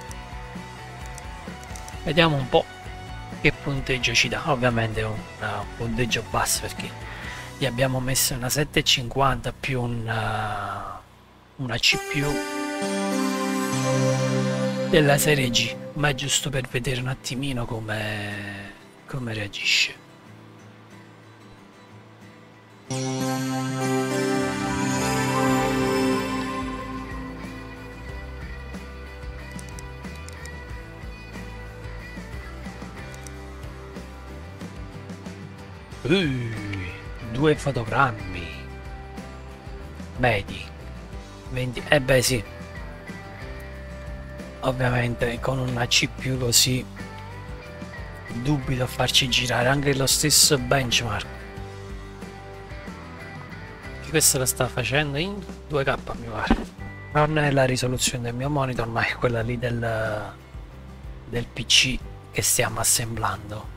vediamo un po' che punteggio ci dà. Ovviamente un, un punteggio basso perché gli abbiamo messo una sette cinquanta più una, una C P U della serie G, ma è giusto per vedere un attimino come come reagisce. Uh, due fotogrammi medi venti, e eh beh sì, ovviamente con una C P U così dubito a farci girare anche lo stesso benchmark, che questo lo sta facendo in due K mi pare. Non è la risoluzione del mio monitor, ma è quella lì del, del P C che stiamo assemblando.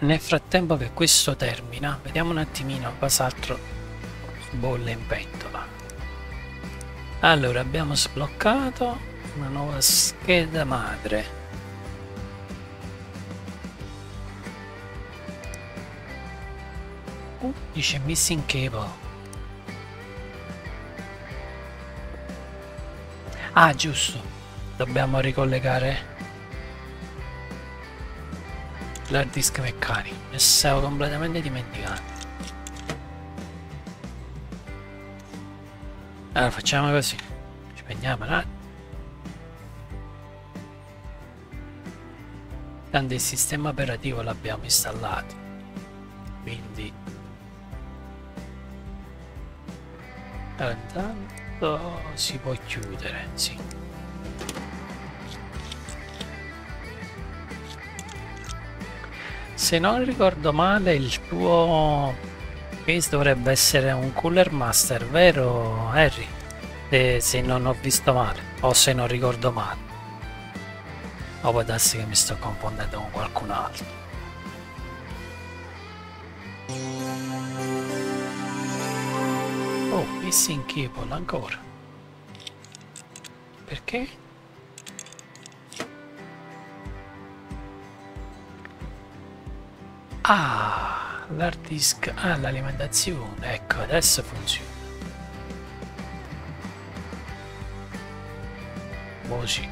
nel frattempo che questo termina, vediamo un attimino cos'altro bolle in pentola. Allora, abbiamo sbloccato una nuova scheda madre. Uh, dice missing cable. Ah, giusto, dobbiamo ricollegare l'hard disk meccanico, ne stavo completamente dimenticando. Allora facciamo così, spegniamo un attimo. Tanto il sistema operativo l'abbiamo installato, quindi allora, intanto si può chiudere, sì. Se non ricordo male il tuo case dovrebbe essere un Cooler Master, vero Harry? Se, se non ho visto male o se non ricordo male, o può darsi che mi sto confondendo con qualcun altro. Oh, missing cable ancora. Perché? Ah, l'hard disk, ah, l'alimentazione, ecco, adesso funziona. Oh sì.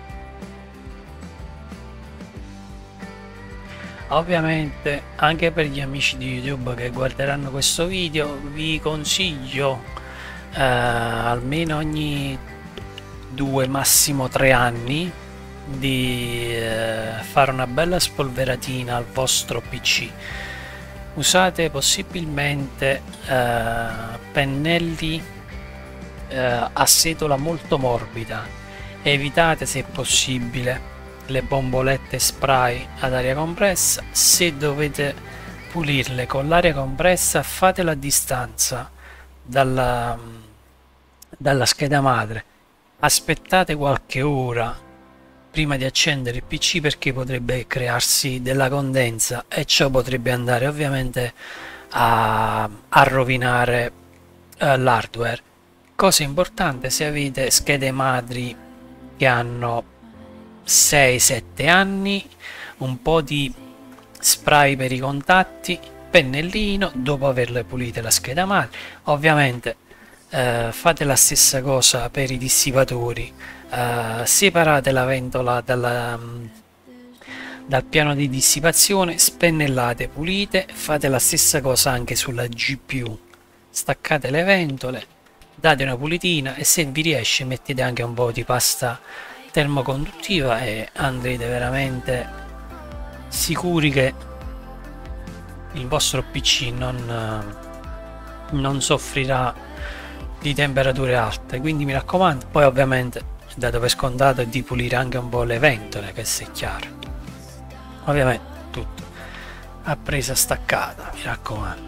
Ovviamente anche per gli amici di YouTube che guarderanno questo video vi consiglio eh, almeno ogni due, massimo tre anni di eh, fare una bella spolveratina al vostro P C. Usate possibilmente eh, pennelli eh, a setola molto morbida, evitate se possibile le bombolette spray ad aria compressa. Se dovete pulirle con l'aria compressa, fatelo a distanza dalla, dalla scheda madre, aspettate qualche ora prima di accendere il P C perché potrebbe crearsi della condensa e ciò potrebbe andare ovviamente a, a rovinare eh, l'hardware. Cosa importante, se avete schede madri che hanno sei sette anni, un po' di spray per i contatti, pennellino dopo averle pulite la scheda madre. Ovviamente eh, fate la stessa cosa per i dissipatori, eh, separate la ventola dalla, dal piano di dissipazione, spennellate, pulite. Fate la stessa cosa anche sulla G P U, staccate le ventole, date una pulitina e se vi riesce mettete anche un po' di pasta termoconduttiva e andrete veramente sicuri che il vostro P C non, non soffrirà di temperature alte. Quindi mi raccomando, poi ovviamente dato per scontato di pulire anche un po' le ventole, che se è chiaro, ovviamente tutto a presa staccata, mi raccomando.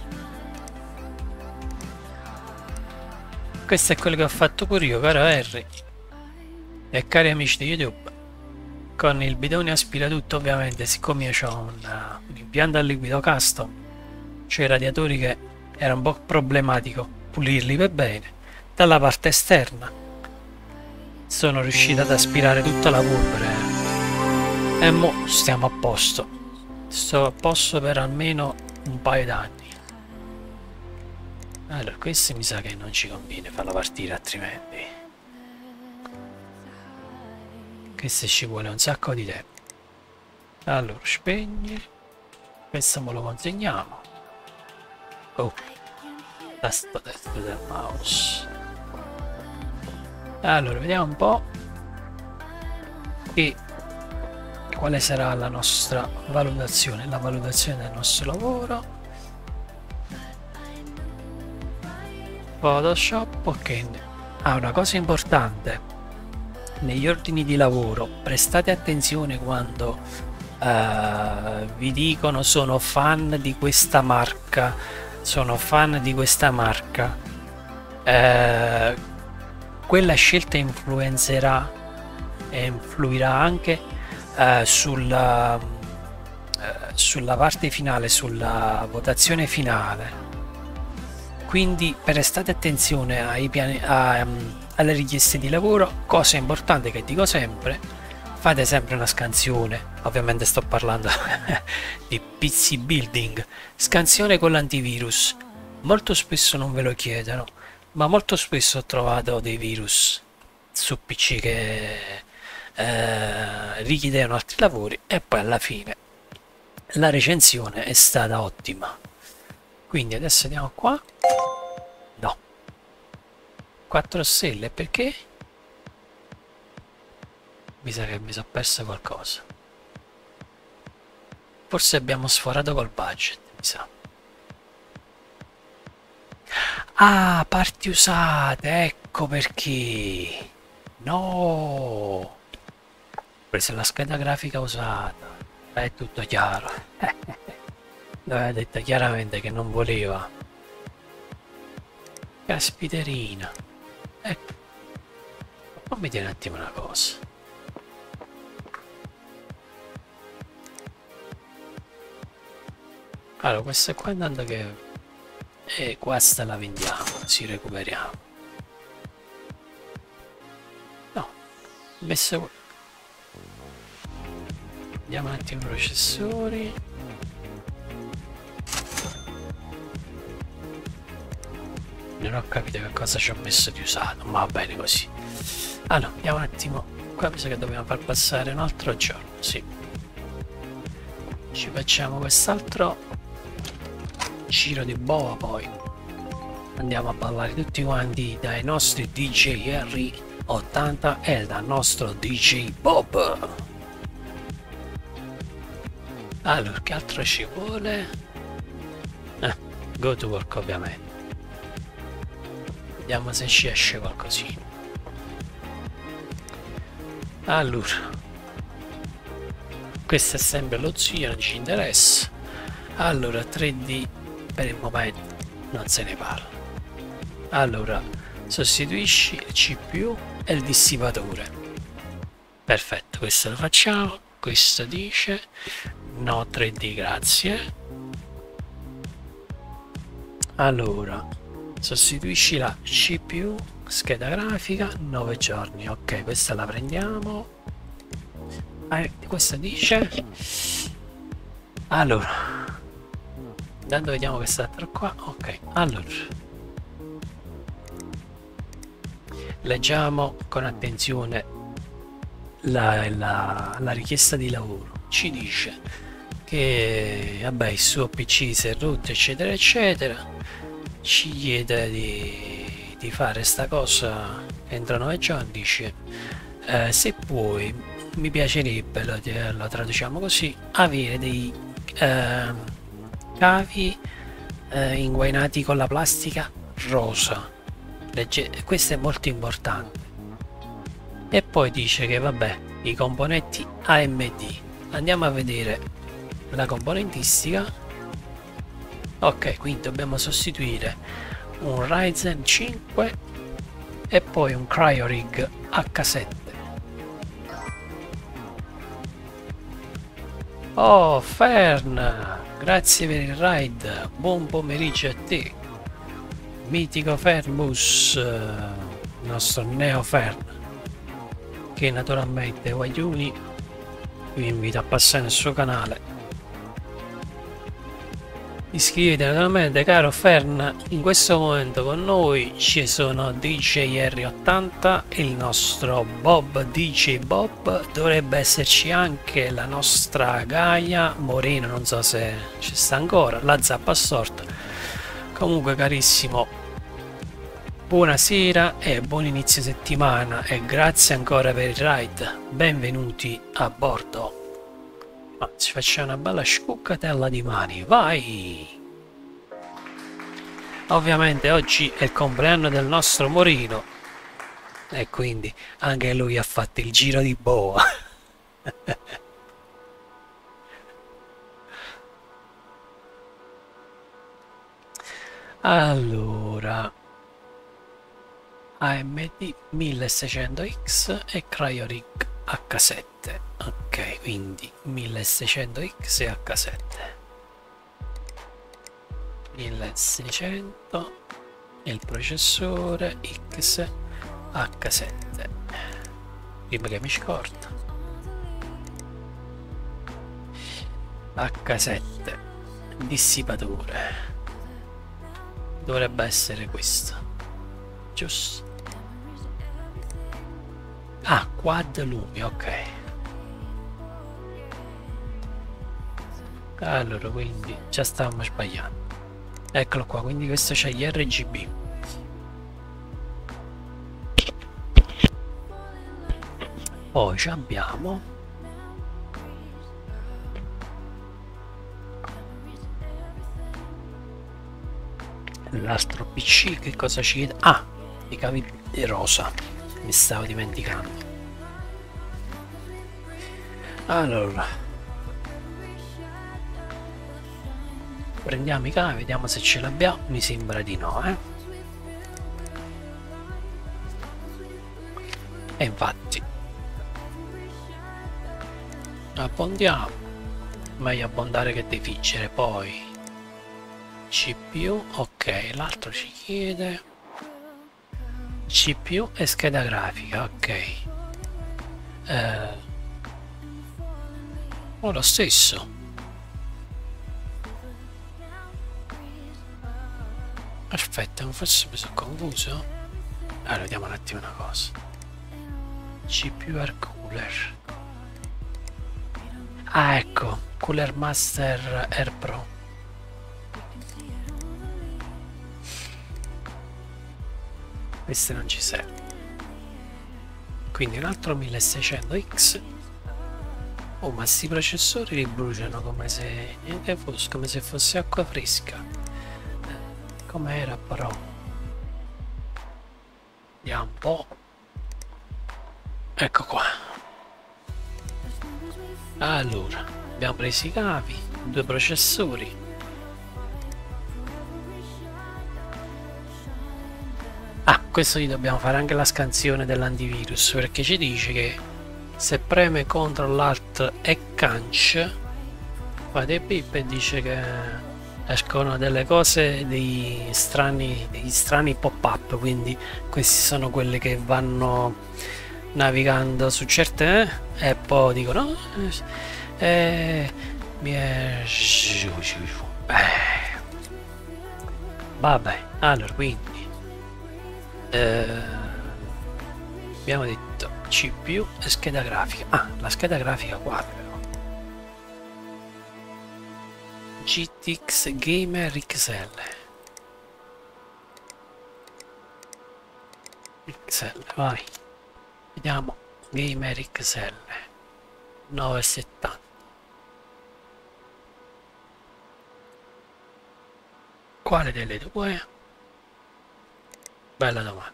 Questo è quello che ho fatto pure io, caro Harry e cari amici di YouTube. Con il bidone aspiratutto, ovviamente, siccome io ho un, uh, un impianto a liquido custom, c'è i radiatori che era un po' problematico pulirli per bene. Dalla parte esterna sono riuscito ad aspirare tutta la polvere e mo stiamo a posto. Sto a posto per almeno un paio d'anni. Allora, questo mi sa che non ci conviene farlo partire, altrimenti questo ci vuole un sacco di tempo. Allora, spegni, questo me lo consegniamo. Oh, tasto destro del mouse. Allora, vediamo un po' e quale sarà la nostra valutazione, la valutazione del nostro lavoro. Photoshop, ok. Ah, una cosa importante: negli ordini di lavoro prestate attenzione quando uh, vi dicono sono fan di questa marca, sono fan di questa marca. Uh, quella scelta influenzerà e influirà anche uh, sulla, sulla parte finale, sulla votazione finale. Quindi prestate attenzione ai piani, a, um, alle richieste di lavoro. Cosa importante che dico sempre: fate sempre una scansione. Ovviamente sto parlando di P C building, scansione con l'antivirus. Molto spesso non ve lo chiedono, ma molto spesso ho trovato dei virus su P C che eh, richiedevano altri lavori e poi alla fine la recensione è stata ottima. Quindi adesso andiamo qua. No, quattro stelle, perché? Mi sa che mi sono perso qualcosa. Forse abbiamo sforato col budget, mi sa. Ah, parti usate, ecco perché. No, ho preso la scheda grafica usata. È tutto chiaro. Aveva detto chiaramente che non voleva. Caspiterina. Ecco. Fammi dire un attimo una cosa. Allora, questa qua intanto che... E questa la vendiamo, ci recuperiamo. No, messo... Vediamo un attimo i processori. Non ho capito che cosa ci ho messo di usato, ma va bene così. Ah no, vediamo un attimo. Qua mi sa che dobbiamo far passare un altro giorno, sì. Ci facciamo quest'altro giro di boa, poi andiamo a ballare tutti quanti dai nostri D J R ottanta e dal nostro D J Bob. Allora, che altro ci vuole? Eh, go to work ovviamente. Vediamo se ci esce qualcosina. Allora, questo è sempre lo zio, non ci interessa. Allora, tre D per il momento non se ne parla. Allora, sostituisci il C P U e il dissipatore. Perfetto, questo lo facciamo. Questo dice no tre D, grazie. Allora, sostituisci la C P U, scheda grafica, nove giorni. Ok, questa la prendiamo. Eh, questa dice... Allora, intanto vediamo quest'altro qua. Ok, allora leggiamo con attenzione la, la, la richiesta di lavoro. Ci dice che vabbè, il suo P C si è rotto, eccetera eccetera. Ci chiede di, di fare sta cosa entro nove giorni. Dice eh, se puoi, mi piacerebbe, lo, lo traduciamo così, avere dei eh, cavi eh, inguainati con la plastica rosa. Legge, questo è molto importante. E poi dice che vabbè, i componenti A M D. Andiamo a vedere la componentistica. Ok, quindi dobbiamo sostituire un Ryzen cinque e poi un CryoRig H sette. Oh, Fern, grazie per il raid, buon pomeriggio a te, mitico Fernbus, il nostro Neo Fern, che naturalmente Guagliuni vi invito a passare nel suo canale. Iscriviti naturalmente, caro Fern. In questo momento con noi ci sono D J R ottanta e il nostro Bob D J Bob. Dovrebbe esserci anche la nostra Gaia Moreno, non so se ci sta ancora, la zappa storta. Comunque carissimo, buonasera e buon inizio settimana e grazie ancora per il ride. Benvenuti a bordo. Ma ci facciamo una bella scuccatella di mani, vai! Ovviamente oggi è il compleanno del nostro Morino e quindi anche lui ha fatto il giro di boa. Allora, A M D milleseicento X e CryoRig acca sette. Ok, quindi milleseicento X e acca sette. milleseicento e il processore X acca sette. Prima che mi scorda. acca sette dissipatore dovrebbe essere questo, giusto? Ah, quad lumi, ok. Allora, quindi già stavamo sbagliando. Eccolo qua, quindi questo c'è gli R G B. Poi ci abbiamo l'altro P C, che cosa ci chiede? Ah, i cavi rosa, mi stavo dimenticando. Allora, prendiamo i cavi, vediamo se ce l'abbiamo. Mi sembra di no, eh? E infatti abbondiamo, meglio abbondare che defiggere. Poi C P U, ok, l'altro ci chiede C P U e scheda grafica, ok. Eh, oh, lo stesso. Aspetta, forse mi sono confuso. Allora, vediamo un attimo una cosa. C P U Air Cooler. Ah, ecco, Cooler Master Air Pro. Questo non ci serve. Quindi un altro milleseicento X. Oh, ma sti processori li bruciano come se niente fosse, come se fosse acqua fresca. Com'era però? Vediamo un po'. Ecco qua. Allora, abbiamo preso i cavi, due processori. Ah, questo gli dobbiamo fare anche la scansione dell'antivirus, perché ci dice che se preme Ctrl Alt e Canc fa dei pip e dice che escono delle cose, dei strani, degli strani pop-up, quindi questi sono quelli che vanno navigando su certe eh, e poi dicono eh, mi è eh. Vabbè, allora quindi eh, abbiamo detto C P U e scheda grafica. Ah, la scheda grafica qua però G T X Gamer X L. X L, vai. Vediamo Gamer X L novecentosettanta. Quale delle due? Bella domanda.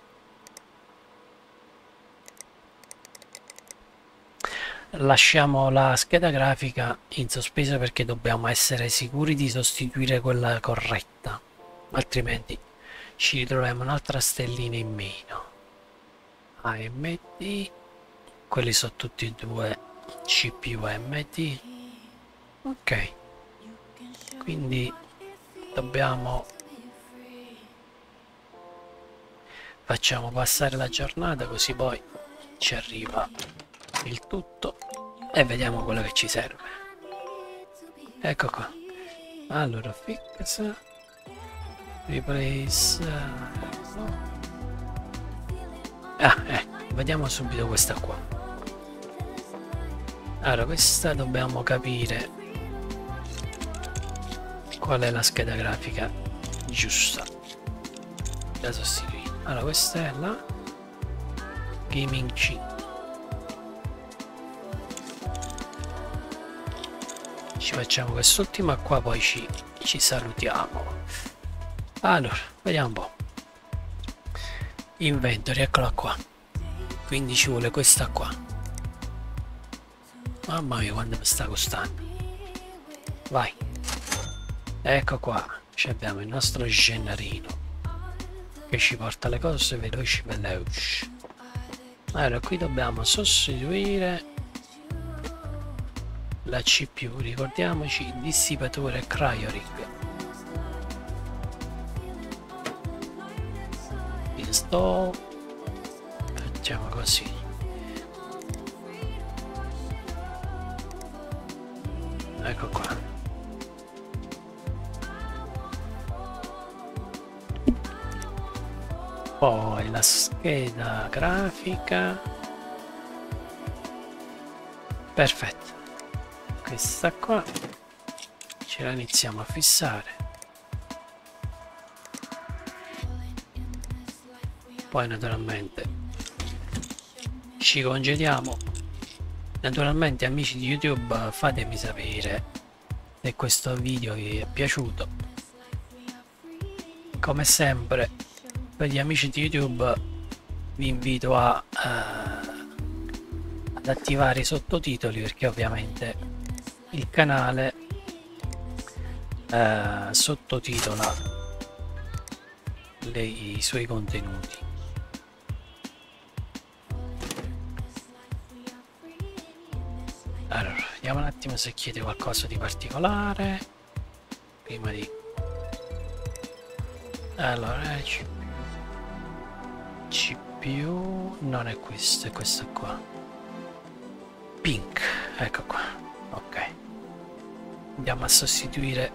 Lasciamo la scheda grafica in sospeso perché dobbiamo essere sicuri di sostituire quella corretta, altrimenti ci ritroviamo un'altra stellina in meno. A M D, quelli sono tutti e due C P U A M D. Ok, quindi dobbiamo facciamo passare la giornata, così poi ci arriva il tutto e vediamo quello che ci serve. Ecco qua. Allora, fix, replace, no. Ah, eh, vediamo subito questa qua. Allora, questa dobbiamo capire qual è la scheda grafica giusta da sostituire. Allora, questa è la Gaming C. Ci facciamo quest'ultima qua, poi ci, ci salutiamo. Allora, vediamo un po'. Inventory, eccola qua. Quindi ci vuole questa qua. Mamma mia, quanto mi sta costando. Vai. Ecco qua. Ci abbiamo il nostro gennarino che ci porta le cose veloci veloci. Allora, qui dobbiamo sostituire la C P U, ricordiamoci dissipatore Cryoring. Install, facciamo così. Ecco qua. Poi la scheda grafica. Perfetto. Questa qua ce la iniziamo a fissare. Poi naturalmente ci congediamo. Naturalmente amici di YouTube, fatemi sapere se questo video vi è piaciuto. Come sempre per gli amici di YouTube vi invito a uh, ad attivare i sottotitoli, perché ovviamente il canale uh, sottotitola le, i suoi contenuti. Allora, vediamo un attimo se chiede qualcosa di particolare prima di... Allora, C P U non è questo, è questo qua. Pink, ecco qua. Ok. Andiamo a sostituire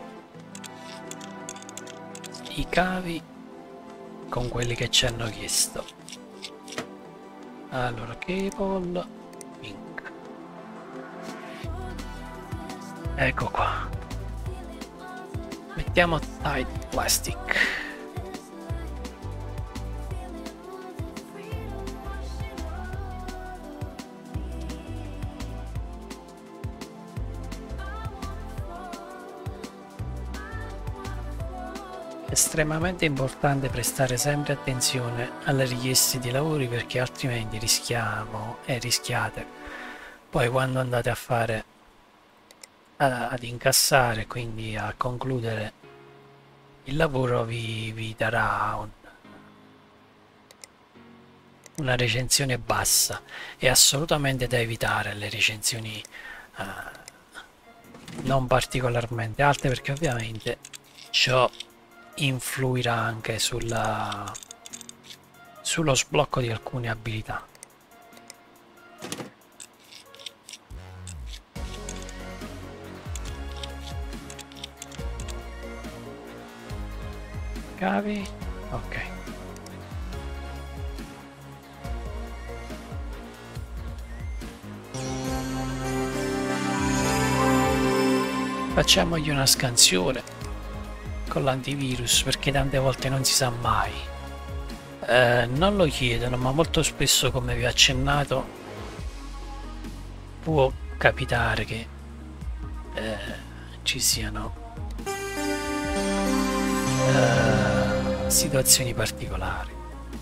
i cavi con quelli che ci hanno chiesto. Allora, cable pink. Ecco qua. Mettiamo tight plastic. Estremamente importante prestare sempre attenzione alle richieste di lavori, perché altrimenti rischiamo e rischiate poi quando andate a fare a, ad incassare, quindi a concludere il lavoro, vi, vi darà un, una recensione bassa. È assolutamente da evitare le recensioni uh, non particolarmente alte, perché ovviamente ciò influirà anche sulla, sullo sblocco di alcune abilità. Cavi, ok. Facciamogli una scansione con l'antivirus, perché tante volte non si sa mai. Eh, non lo chiedono, ma molto spesso, come vi ho accennato, può capitare che eh, ci siano eh, situazioni particolari.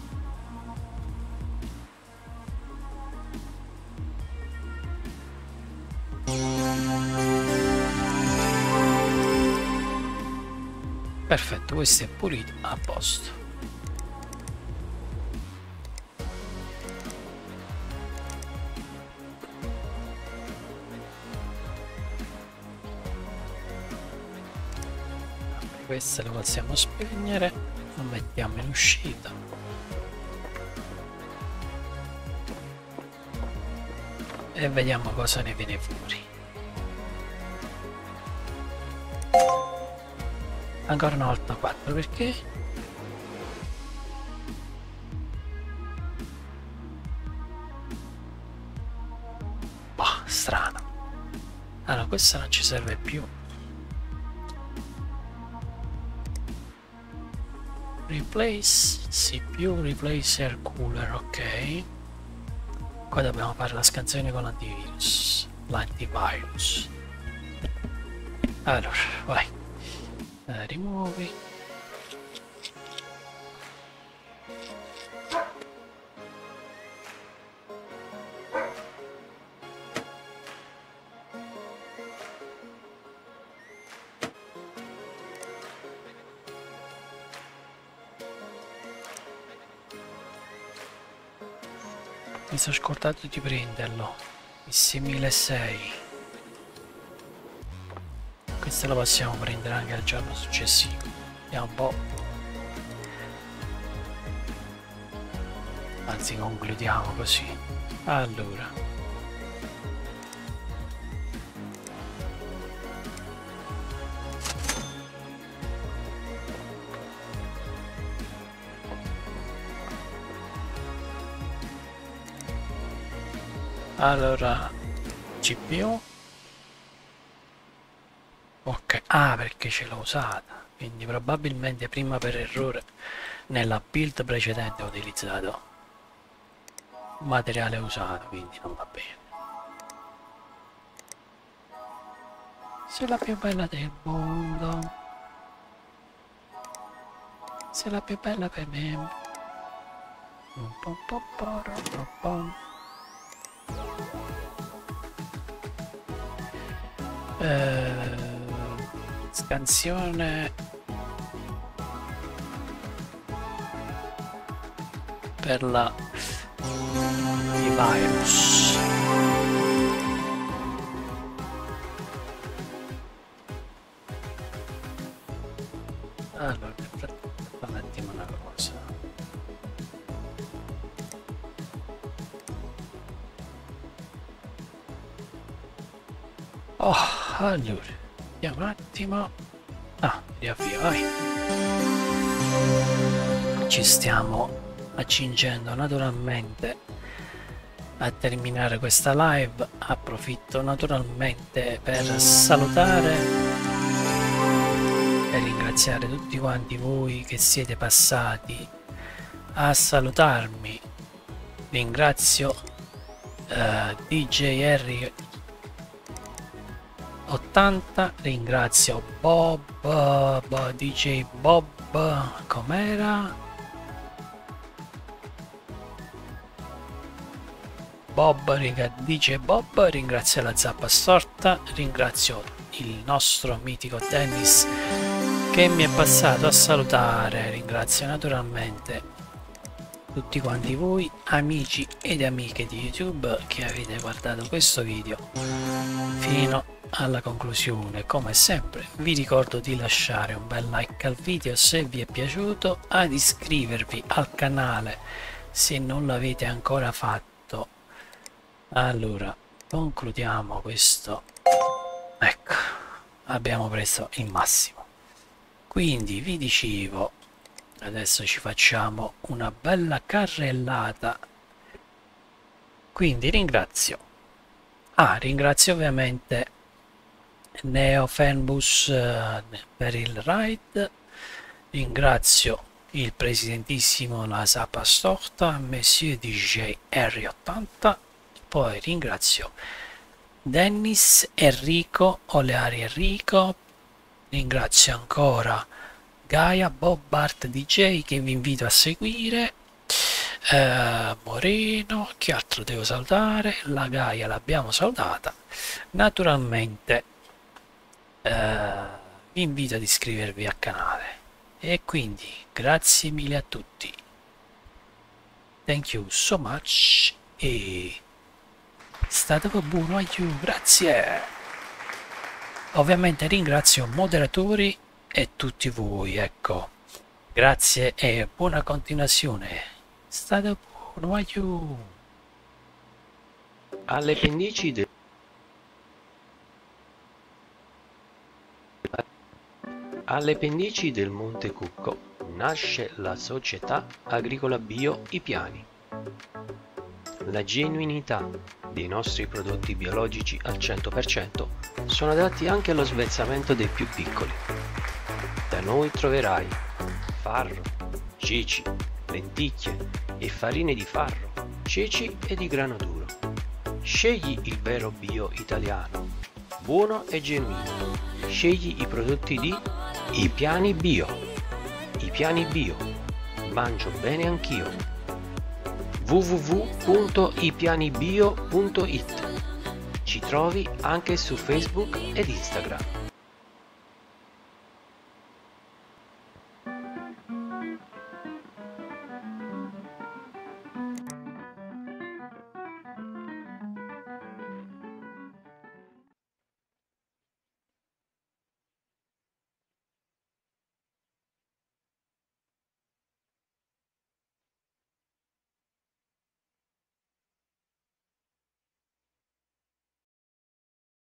Perfetto, questo è pulito, a posto. Questa lo possiamo spegnere, lo mettiamo in uscita. E vediamo cosa ne viene fuori. Ancora una volta quattro, perché? Boh, strano. Allora, questa non ci serve più. Replace C P U, replace air cooler, ok. Qua dobbiamo fare la scansione con l'antivirus. L'antivirus. Allora, vai. Uh, rimuovi. Mi sono scordato di prenderlo. Il seimilasei. Questo lo possiamo prendere anche al giorno successivo. Vediamo un po'. Anzi, concludiamo così. Allora. Allora, C P U. Ok, ah, perché ce l'ho usata, quindi probabilmente prima per errore nella build precedente ho utilizzato materiale usato, quindi non va bene. Sei la più bella del mondo, sei la più bella per me. Un po' po' po' po' po'. Eh, scansione per la i virus. Allora, nel frattempo un attimo una cosa. Oh, allora, vediamo un attimo. Ah, riavvio, vai. Ci stiamo accingendo naturalmente a terminare questa live. Approfitto naturalmente per salutare e ringraziare tutti quanti voi che siete passati a salutarmi. Ringrazio uh, D J Harry ottanta, ringrazio Bob, uh, D J Bob, com'era? Bob, D J Bob, ringrazio la zappa storta, ringrazio il nostro mitico Dennis che mi è passato a salutare, ringrazio naturalmente tutti quanti voi amici ed amiche di YouTube che avete guardato questo video fino alla conclusione. Come sempre vi ricordo di lasciare un bel like al video se vi è piaciuto, ad iscrivervi al canale se non l'avete ancora fatto. Allora concludiamo questo, ecco, abbiamo preso il massimo, quindi vi dicevo adesso ci facciamo una bella carrellata, quindi ringrazio ah ringrazio ovviamente Neo Fanbus uh, per il ride, ringrazio il presidentissimo la Zappa Storta, Monsieur D J R ottanta, poi ringrazio Dennis, Enrico, Oleari Enrico, ringrazio ancora Gaia, Bob Bart D J che vi invito a seguire, eh, Moreno, che altro devo salutare, la Gaia l'abbiamo salutata, naturalmente eh, vi invito ad iscrivervi al canale e quindi grazie mille a tutti, thank you so much e state buono, aiuto, grazie. Ovviamente ringrazio moderatori e tutti voi, ecco, grazie e buona continuazione, state buono, aiuto. Alle pendici del Alle pendici del Monte Cucco nasce la società agricola bio I Piani. La genuinità dei nostri prodotti biologici al cento per cento sono adatti anche allo svezzamento dei più piccoli. Da noi troverai farro, ceci, lenticchie e farine di farro, ceci e di grano duro. Scegli il vero bio italiano, buono e genuino. Scegli i prodotti di I Piani Bio. I Piani Bio. Mangio bene anch'io. w w w punto i piani bio punto it. Ci trovi anche su Facebook ed Instagram.